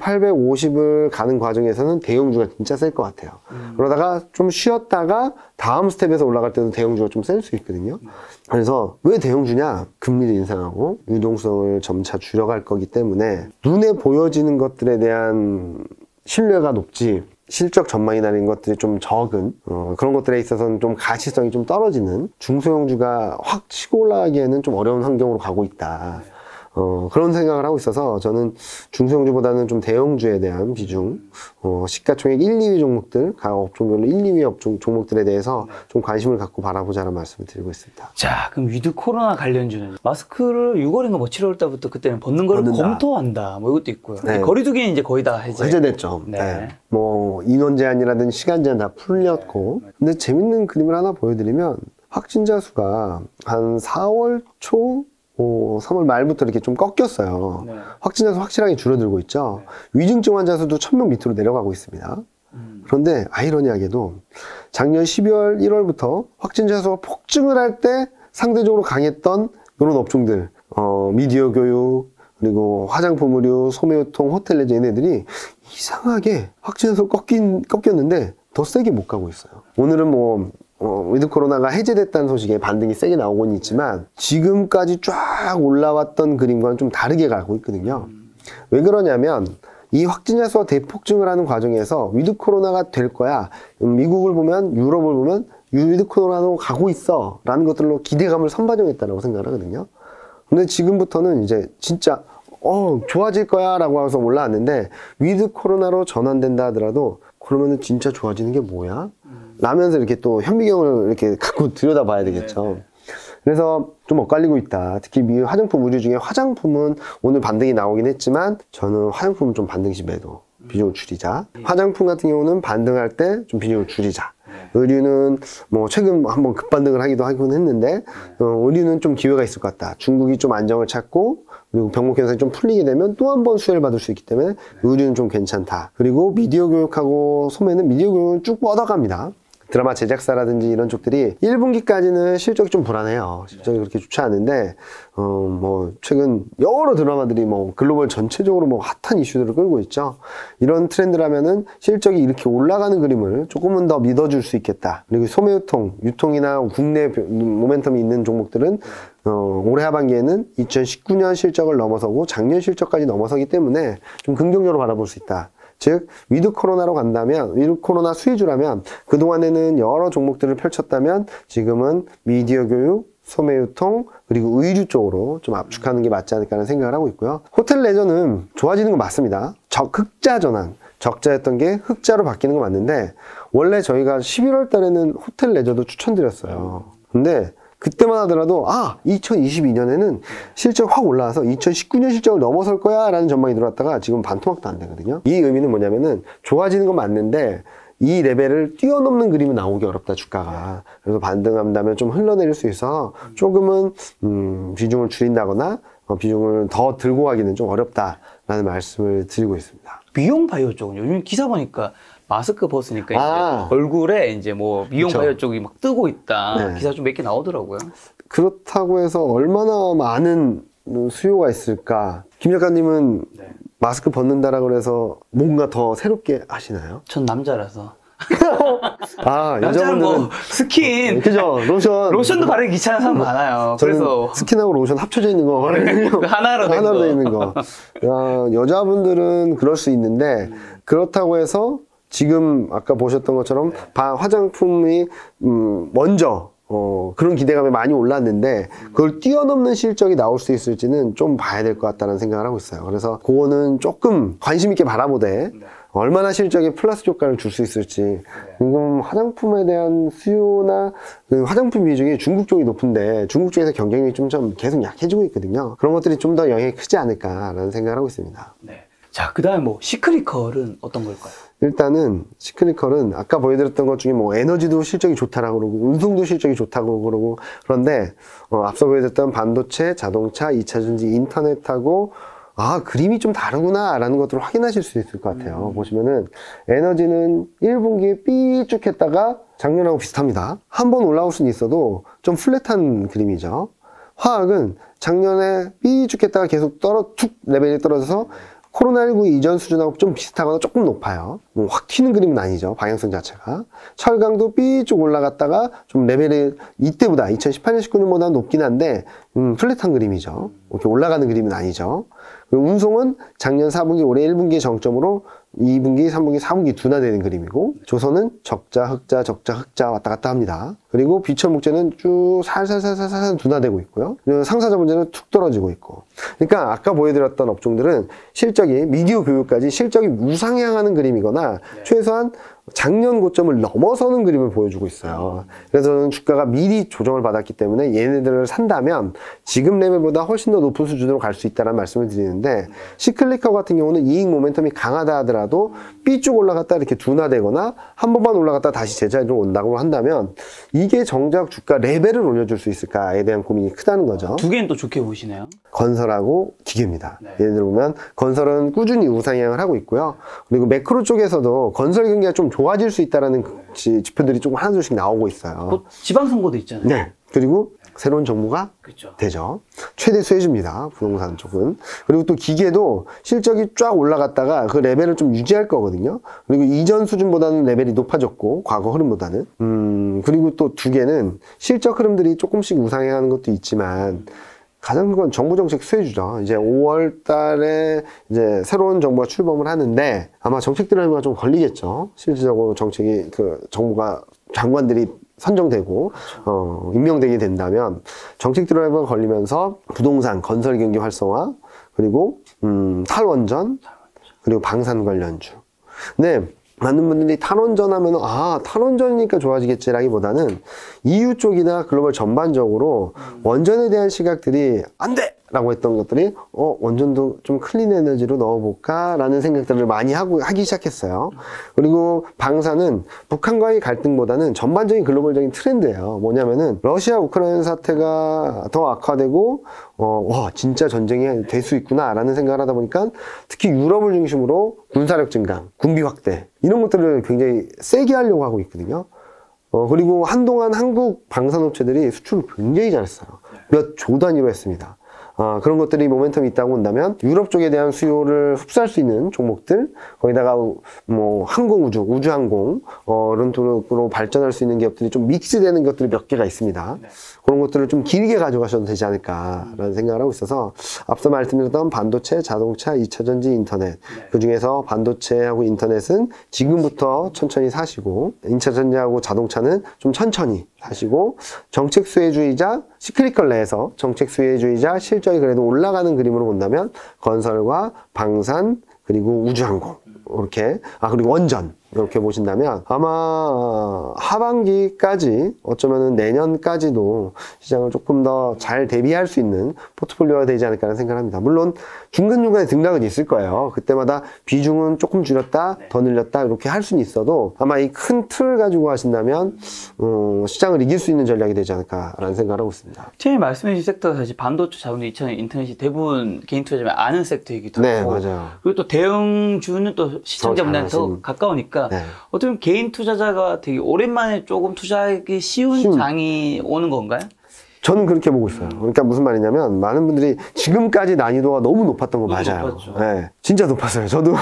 이천팔백오십을 가는 과정에서는 대형주가 진짜 셀 것 같아요. 음. 그러다가 좀 쉬었다가 다음 스텝에서 올라갈 때도 대형주가 좀 셀 수 있거든요. 그래서 왜 대형주냐? 금리를 인상하고 유동성을 점차 줄여갈 거기 때문에 눈에 보여지는 것들에 대한 신뢰가 높지 실적 전망이나 이런 것들이 좀 적은 어, 그런 것들에 있어서는 좀 가시성이 좀 떨어지는 중소형주가 확 치고 올라가기에는 좀 어려운 환경으로 가고 있다. 어, 그런 생각을 하고 있어서 저는 중소형주보다는 좀 대형주에 대한 비중, 어, 시가총액 일, 이 위 종목들, 각 업종별로 일, 이 위 업종, 종목들에 대해서 좀 관심을 갖고 바라보자는 말씀을 드리고 있습니다. 자, 그럼 위드 코로나 관련주는 마스크를 유월인가 뭐 칠월 달부터 그때는 벗는 걸 벗는다. 검토한다. 뭐 이것도 있고요. 네. 거리두기는 이제 거의 다 해제. 해제됐죠. 네. 네. 뭐 인원 제한이라든지 시간 제한 다 풀렸고. 네. 근데 재밌는 그림을 하나 보여드리면 확진자 수가 한 사월 초 오, 삼월 말부터 이렇게 좀 꺾였어요. 네. 확진자 수 확실하게 줄어들고 있죠. 네. 위중증 환자 수도 천 명 밑으로 내려가고 있습니다. 음. 그런데 아이러니하게도 작년 십이월, 일월부터 확진자 수가 폭증을 할 때 상대적으로 강했던 이런 업종들, 어, 미디어 교육, 그리고 화장품 의류, 소매유통, 호텔 내지 얘네들이 이상하게 확진자 수가 꺾인, 꺾였는데 더 세게 못 가고 있어요. 오늘은 뭐 어, 위드 코로나가 해제됐다는 소식에 반등이 세게 나오곤 있지만 지금까지 쫙 올라왔던 그림과는 좀 다르게 가고 있거든요. 왜 그러냐면 이 확진자 수가 대폭증을 하는 과정에서 위드 코로나가 될 거야. 미국을 보면 유럽을 보면 위드 코로나로 가고 있어 라는 것들로 기대감을 선반영했다고 생각을 하거든요. 근데 지금부터는 이제 진짜 어 좋아질 거야 라고 해서 올라왔는데 위드 코로나로 전환된다 하더라도 그러면은 진짜 좋아지는 게 뭐야? 라면서 이렇게 또 현미경을 이렇게 갖고 들여다 봐야 되겠죠. 네네. 그래서 좀 엇갈리고 있다. 특히 미 화장품 의류 중에 화장품은 오늘 반등이 나오긴 했지만 저는 화장품은 좀 반등시 매도. 비중을 줄이자. 음. 화장품 같은 경우는 반등할 때 좀 비중을 줄이자. 네. 의류는 뭐 최근 한번 급반등을 하기도 하긴 했는데 네. 어, 의류는 좀 기회가 있을 것 같다. 중국이 좀 안정을 찾고 그리고 병목 현상이 좀 풀리게 되면 또 한 번 수혜를 받을 수 있기 때문에 네. 의류는 좀 괜찮다. 그리고 미디어 교육하고 소매는 미디어 교육은 쭉 뻗어갑니다. 드라마 제작사라든지 이런 쪽들이 일 분기까지는 실적이 좀 불안해요. 실적이 그렇게 좋지 않은데 어, 뭐 최근 여러 드라마들이 뭐 글로벌 전체적으로 뭐 핫한 이슈들을 끌고 있죠. 이런 트렌드라면은 실적이 이렇게 올라가는 그림을 조금은 더 믿어줄 수 있겠다. 그리고 소매유통, 유통이나 국내 모멘텀이 있는 종목들은 어, 올해 하반기에는 이천십구 년 실적을 넘어서고 작년 실적까지 넘어서기 때문에 좀 긍정적으로 바라볼 수 있다. 즉 위드 코로나로 간다면, 위드 코로나 수혜주라면 그동안에는 여러 종목들을 펼쳤다면 지금은 미디어 교육, 소매유통, 그리고 의류 쪽으로 좀 압축하는 게 맞지 않을까 하는 생각을 하고 있고요. 호텔 레저는 좋아지는 건 맞습니다. 적, 흑자 전환, 적자였던 게 흑자로 바뀌는 건 맞는데 원래 저희가 십일월 달에는 호텔 레저도 추천드렸어요. 근데 그때만 하더라도 아 이천이십이 년에는 실적 확 올라와서 이천십구 년 실적을 넘어설 거야 라는 전망이 들어왔다가 지금 반토막도 안 되거든요. 이 의미는 뭐냐면은 좋아지는 건 맞는데 이 레벨을 뛰어넘는 그림은 나오기 어렵다, 주가가. 그래서 반등한다면 좀 흘러내릴 수 있어서 조금은 음, 비중을 줄인다거나 어, 비중을 더 들고 가기는 좀 어렵다라는 말씀을 드리고 있습니다. 미용 바이오 쪽은 요즘 기사 보니까 마스크 벗으니까 아. 이제 얼굴에 이제 뭐 미용 그쵸. 바이오 쪽이 막 뜨고 있다. 네. 기사 좀 몇 개 나오더라고요. 그렇다고 해서 얼마나 많은 수요가 있을까? 김 작가님은 네. 마스크 벗는다라고 그래서 뭔가 더 새롭게 하시나요? 전 남자라서. 아, 남자는 여자분들은 뭐 스킨, 그죠? 로션. 로션도 바르기 귀찮은 사람 많아요. 저는 그래서 스킨하고 로션 합쳐져 있는 거 바르거든요. 그 하나로 된 하나로 거. 돼 있는 거. 야, 여자분들은 그럴 수 있는데 그렇다고 해서 지금 아까 보셨던 것처럼 바- 화장품이 음, 먼저 어, 그런 기대감이 많이 올랐는데 그걸 뛰어넘는 실적이 나올 수 있을지는 좀 봐야 될 것 같다는 생각을 하고 있어요. 그래서 그거는 조금 관심 있게 바라보되 얼마나 실적에 플러스 효과를 줄 수 있을지. 지금 화장품에 대한 수요나 그 화장품 비중이 중국 쪽이 높은데 중국 쪽에서 경쟁력이 좀, 좀 계속 약해지고 있거든요. 그런 것들이 좀 더 영향이 크지 않을까라는 생각을 하고 있습니다. 네. 자, 그 다음에 뭐 시크리컬은 어떤 걸까요? 일단은 시크니컬은 아까 보여드렸던 것 중에 뭐 에너지도 실적이 좋다라고 그러고 운송도 실적이 좋다고 그러고 그런데 어, 앞서 보여드렸던 반도체, 자동차, 이차 전지, 인터넷하고 아 그림이 좀 다르구나 라는 것들을 확인하실 수 있을 것 같아요. 음. 보시면은 에너지는 일 분기에 삐쭉했다가 작년하고 비슷합니다. 한 번 올라올 수는 있어도 좀 플랫한 그림이죠. 화학은 작년에 삐쭉했다가 계속 떨어 툭 레벨이 떨어져서 코로나십구 이전 수준하고 좀 비슷하거나 조금 높아요. 뭐 확 튀는 그림은 아니죠. 방향성 자체가. 철강도 삐쭉 올라갔다가 좀 레벨이 이때보다 이천십팔 년, 십구 년보다 높긴 한데 음, 플랫한 그림이죠. 이렇게 올라가는 그림은 아니죠. 그리고 운송은 작년 사 분기, 올해 일 분기 정점으로 이 분기, 삼 분기, 사 분기 둔화되는 그림이고 조선은 적자, 흑자, 적자, 흑자 왔다 갔다 합니다. 그리고 비철목재는 쭉 살살살살살 둔화되고 있고요. 그리고 상사자본재는 툭 떨어지고 있고. 그러니까 아까 보여드렸던 업종들은 실적이 미디어 교육까지 실적이 우상향하는 그림이거나 네. 최소한 작년 고점을 넘어서는 그림을 보여주고 있어요. 그래서 저는 주가가 미리 조정을 받았기 때문에 얘네들을 산다면 지금 레벨보다 훨씬 더 높은 수준으로 갈 수 있다는 말씀을 드리는데 시클리커 같은 경우는 이익 모멘텀이 강하다 하더라도 삐쭉 올라갔다 이렇게 둔화되거나 한 번만 올라갔다 다시 제자리로 온다고 한다면 이게 정작 주가 레벨을 올려줄 수 있을까에 대한 고민이 크다는 거죠. 두 개는 또 좋게 보시네요. 건설하고 기계입니다. 네. 예를 들어 보면 건설은 꾸준히 우상향을 하고 있고요. 그리고 매크로 쪽에서도 건설 경기가 좀 좋아질 수 있다는 지표들이 조금 하나둘씩 나오고 있어요. 곧 지방선거도 있잖아요. 네. 그리고 새로운 정부가 그렇죠. 되죠. 최대 수혜주입니다. 부동산 쪽은. 그리고 또 기계도 실적이 쫙 올라갔다가 그 레벨을 좀 유지할 거거든요. 그리고 이전 수준보다는 레벨이 높아졌고 과거 흐름보다는. 음, 그리고 또 두 개는 실적 흐름들이 조금씩 우상향하는 것도 있지만 가장 큰 건 정부 정책 수혜주죠. 이제 오월 달에 이제 새로운 정부가 출범을 하는데 아마 정책 드라이브가 좀 걸리겠죠. 실질적으로 정책이 그 정부가 장관들이 선정되고 어, 임명되게 된다면 정책 드라이브가 걸리면서 부동산, 건설 경기 활성화 그리고 음, 탈원전 그리고 방산 관련주. 네. 많은 분들이 탈원전 하면 아 탈원전이니까 좋아지겠지라기보다는 이유 쪽이나 글로벌 전반적으로 음. 원전에 대한 시각들이 안 돼! 라고 했던 것들이 어 원전도 좀 클린 에너지로 넣어볼까 라는 생각들을 많이 하고 하기 시작했어요. 그리고 방사는 북한과의 갈등보다는 전반적인 글로벌적인 트렌드예요. 뭐냐면은 러시아 우크라이나 사태가 더 악화되고 어, 와 진짜 전쟁이 될 수 있구나 라는 생각을 하다 보니까 특히 유럽을 중심으로 군사력 증강, 군비 확대 이런 것들을 굉장히 세게 하려고 하고 있거든요. 어, 그리고 한동안 한국 방산업체들이 수출을 굉장히 잘했어요. 몇 조 단위로 했습니다. 아, 그런 것들이 모멘텀이 있다고 본다면 유럽 쪽에 대한 수요를 흡수할 수 있는 종목들, 거기다가 뭐 항공우주, 우주항공 어, 이런 쪽으로 발전할 수 있는 기업들이 좀 믹스되는 것들이 몇 개가 있습니다. 네. 그런 것들을 좀 길게 가져가셔도 되지 않을까라는 음. 생각을 하고 있어서 앞서 말씀드렸던 반도체, 자동차, 이차전지, 인터넷 네. 그중에서 반도체하고 인터넷은 지금부터 천천히 사시고 이차전지하고 자동차는 좀 천천히 사시고 정책 수혜주의자, 시크릿컬 내에서 정책 수혜주의자 실적이 그래도 올라가는 그림으로 본다면 건설과 방산 그리고 우주항공 이렇게 아 그리고 원전 이렇게 보신다면 아마 하반기까지 어쩌면은 내년까지도 시장을 조금 더 잘 대비할 수 있는 포트폴리오가 되지 않을까 생각을 합니다. 물론 중간중간에 등락은 있을 거예요. 그때마다 비중은 조금 줄였다 더 늘렸다 이렇게 할 수는 있어도 아마 이 큰 틀을 가지고 하신다면 어, 시장을 이길 수 있는 전략이 되지 않을까라는 생각을 하고 있습니다. 처음에 말씀해 주신 섹터가 사실 반도체, 자동차, 이차전지, 인터넷이 대부분 개인 투자자면 아는 섹터이기도 네, 하고 맞아요. 그리고 또 대형주는 또 시청자분들한테 더 가까우니까 네. 어떻게 보면 개인 투자자가 되게 오랜만에 조금 투자하기 쉬운, 쉬운 장이 오는 건가요? 저는 그렇게 보고 있어요. 그러니까 무슨 말이냐면 많은 분들이 지금까지 난이도가 너무 높았던 거 맞아요. 높았죠. 네, 진짜 높았어요. 저도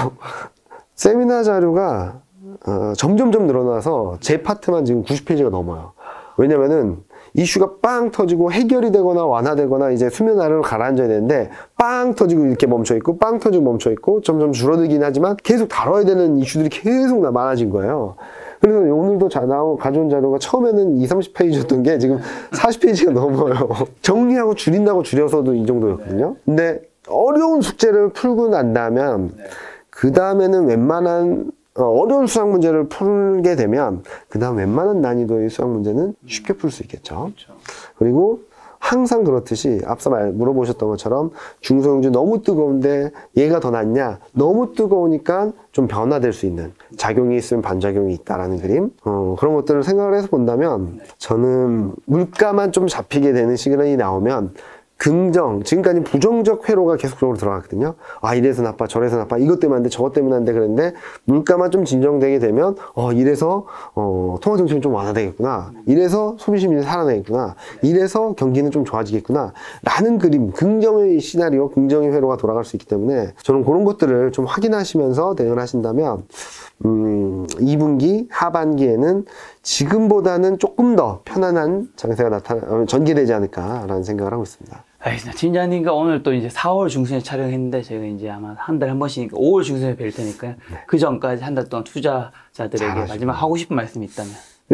세미나 자료가 어, 점점점 늘어나서 제 파트만 지금 구십 페이지가 넘어요. 왜냐면은 이슈가 빵 터지고 해결이 되거나 완화되거나 이제 수면 아래로 가라앉아야 되는데 빵 터지고 이렇게 멈춰있고 빵 터지고 멈춰있고 점점 줄어들긴 하지만 계속 다뤄야 되는 이슈들이 계속 많아진 거예요. 그래서 오늘도 자, 나오, 가져온 자료가 처음에는 이삼십 페이지였던 게 지금 사십 페이지가 넘어요. 정리하고 줄인다고 줄여서도 이 정도였거든요. 근데 어려운 숙제를 풀고 난다면 그 다음에는 웬만한 어려운 수학 문제를 풀게 되면 그 다음 웬만한 난이도의 수학 문제는 쉽게 풀 수 있겠죠. 그리고 항상 그렇듯이 앞서 말, 물어보셨던 것처럼 중소형주 너무 뜨거운데 얘가 더 낫냐? 너무 뜨거우니까 좀 변화될 수 있는 작용이 있으면 반작용이 있다라는 그림 어, 그런 것들을 생각을 해서 본다면 저는 물가만 좀 잡히게 되는 시그널이 나오면 긍정, 지금까지 부정적 회로가 계속적으로 들어갔거든요. 아, 이래서 나빠, 저래서 나빠, 이것 때문에 안 돼, 저것 때문에 안 돼, 그랬는데, 물가만 좀 진정되게 되면, 어, 이래서, 어, 통화정책이 좀 완화되겠구나. 이래서 소비심리는 살아나겠구나. 이래서 경기는 좀 좋아지겠구나. 라는 그림, 긍정의 시나리오, 긍정의 회로가 돌아갈 수 있기 때문에, 저는 그런 것들을 좀 확인하시면서 대응을 하신다면, 음, 이 분기 하반기에는 지금보다는 조금 더 편안한 장세가 나타나, 전개되지 않을까라는 생각을 하고 있습니다. 알겠습니다. 팀장님과 오늘 또 이제 사월 중순에 촬영했는데 저희가 이제 아마 한 달에 한 번씩 오월 중순에 뵐 테니까요. 네. 그 전까지 한 달 동안 투자자들에게 잘하시고. 마지막 하고 싶은 말씀이 있다면?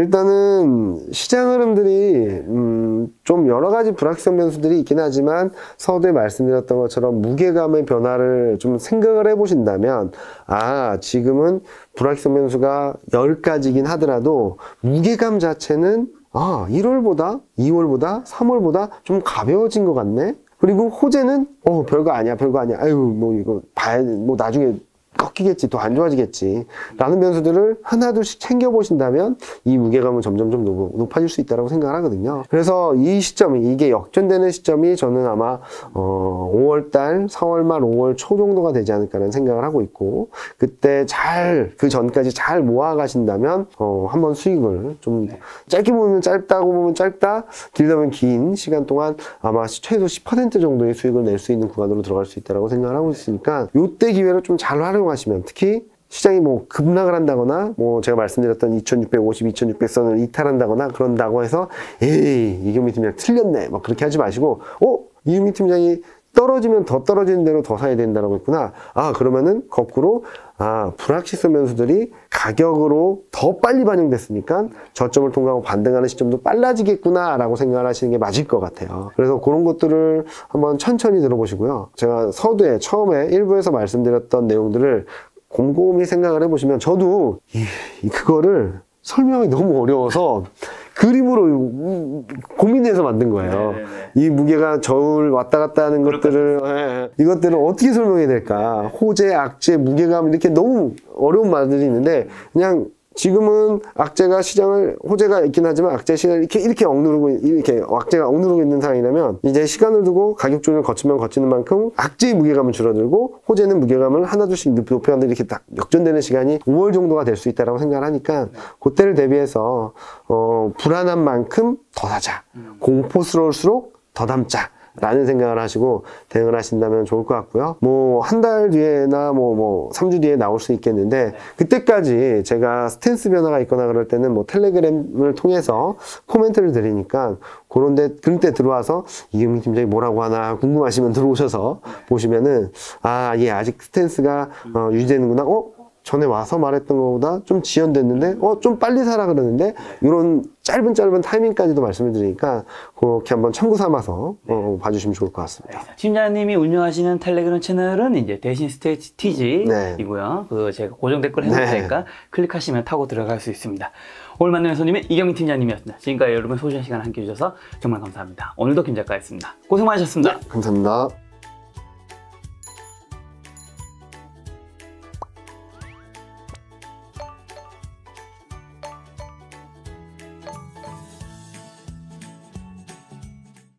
일단은 시장 흐름들이 음, 좀 여러 가지 불확실성 변수들이 있긴 하지만 서두에 말씀드렸던 것처럼 무게감의 변화를 좀 생각을 해보신다면 아 지금은 불확실성 변수가 열 가지긴 하더라도 무게감 자체는 아 일월보다 이월보다 삼월보다 좀 가벼워진 것 같네. 그리고 호재는 어 별거 아니야 별거 아니야 아유 뭐 이거 봐야 뭐 나중에 꺾이겠지, 더 안 좋아지겠지 라는 변수들을 하나둘씩 챙겨보신다면 이 무게감은 점점점 높아질 수 있다고 생각을 하거든요. 그래서 이 시점이 이게 역전되는 시점이 저는 아마 어, 오월달, 사월 말, 오월 초 정도가 되지 않을까라는 생각을 하고 있고 그때 잘, 그 전까지 잘 모아가신다면 어, 한번 수익을 좀 짧게 보면 짧다고 보면 짧다, 길다 보면 긴 시간 동안 아마 최소 십 퍼센트 정도의 수익을 낼 수 있는 구간으로 들어갈 수 있다고 생각을 하고 있으니까 이때 기회를 좀 잘 활용 하시면 특히 시장이 뭐 급락을 한다거나 뭐 제가 말씀드렸던 이천육백오십, 이천육백 선을 이탈한다거나 그런다고 해서 에이 이경민 팀장 틀렸네 막 그렇게 하지 마시고 어? 이경민 팀장이 떨어지면 더 떨어지는 대로 더 사야 된다라고 했구나. 아 그러면은 거꾸로 아 불확실성 변수들이 가격으로 더 빨리 반영됐으니까 저점을 통과하고 반등하는 시점도 빨라지겠구나 라고 생각을 하시는 게 맞을 것 같아요. 그래서 그런 것들을 한번 천천히 들어보시고요. 제가 서두에 처음에 일부에서 말씀드렸던 내용들을 곰곰이 생각을 해보시면 저도 이, 그거를 설명이 너무 어려워서 그림으로 고민해서 만든 거예요. 네네네. 이 무게가 저울 왔다 갔다 하는 것들을 예, 이것들을 어떻게 설명해야 될까? 호재, 악재, 무게감 이렇게 너무 어려운 말들이 있는데 그냥 지금은 악재가 시장을, 호재가 있긴 하지만 악재 시장을 이렇게, 이렇게 억누르고, 이렇게 악재가 억누르고 있는 상황이라면 이제 시간을 두고 가격 조정을 거치면 거치는 만큼 악재의 무게감은 줄어들고 호재는 무게감을 하나둘씩 높여가는데 이렇게 딱 역전되는 시간이 오월 정도가 될 수 있다고 생각을 하니까 그때를 대비해서 어, 불안한 만큼 더 사자. 공포스러울수록 더 담자. 라는 생각을 하시고 대응을 하신다면 좋을 것 같고요. 뭐 한 달 뒤에나 뭐 뭐 삼 주 뒤에 나올 수 있겠는데 그때까지 제가 스탠스 변화가 있거나 그럴 때는 뭐 텔레그램을 통해서 코멘트를 드리니까 그런데 그런 때 들어와서 이경민 팀장이 뭐라고 하나 궁금하시면 들어오셔서 보시면은 아, 예, 아직 스탠스가 어, 유지되는구나. 어? 전에 와서 말했던 것보다 좀 지연됐는데 어 좀 빨리 사라 그러는데 이런 짧은 짧은 타이밍까지도 말씀을 드리니까 그렇게 한번 참고 삼아서 어, 봐주시면 좋을 것 같습니다. 팀장님이 운영하시는 텔레그램 채널은 이제 대신 스테이지 티지이고요. 네. 그 제가 고정 댓글 해놓으니까 네. 클릭하시면 타고 들어갈 수 있습니다. 오늘 만나는 손님은 이경민 팀장님이었습니다. 지금까지 여러분 소중한 시간 함께 해주셔서 정말 감사합니다. 오늘도 김 작가였습니다. 고생 많으셨습니다. 네, 감사합니다.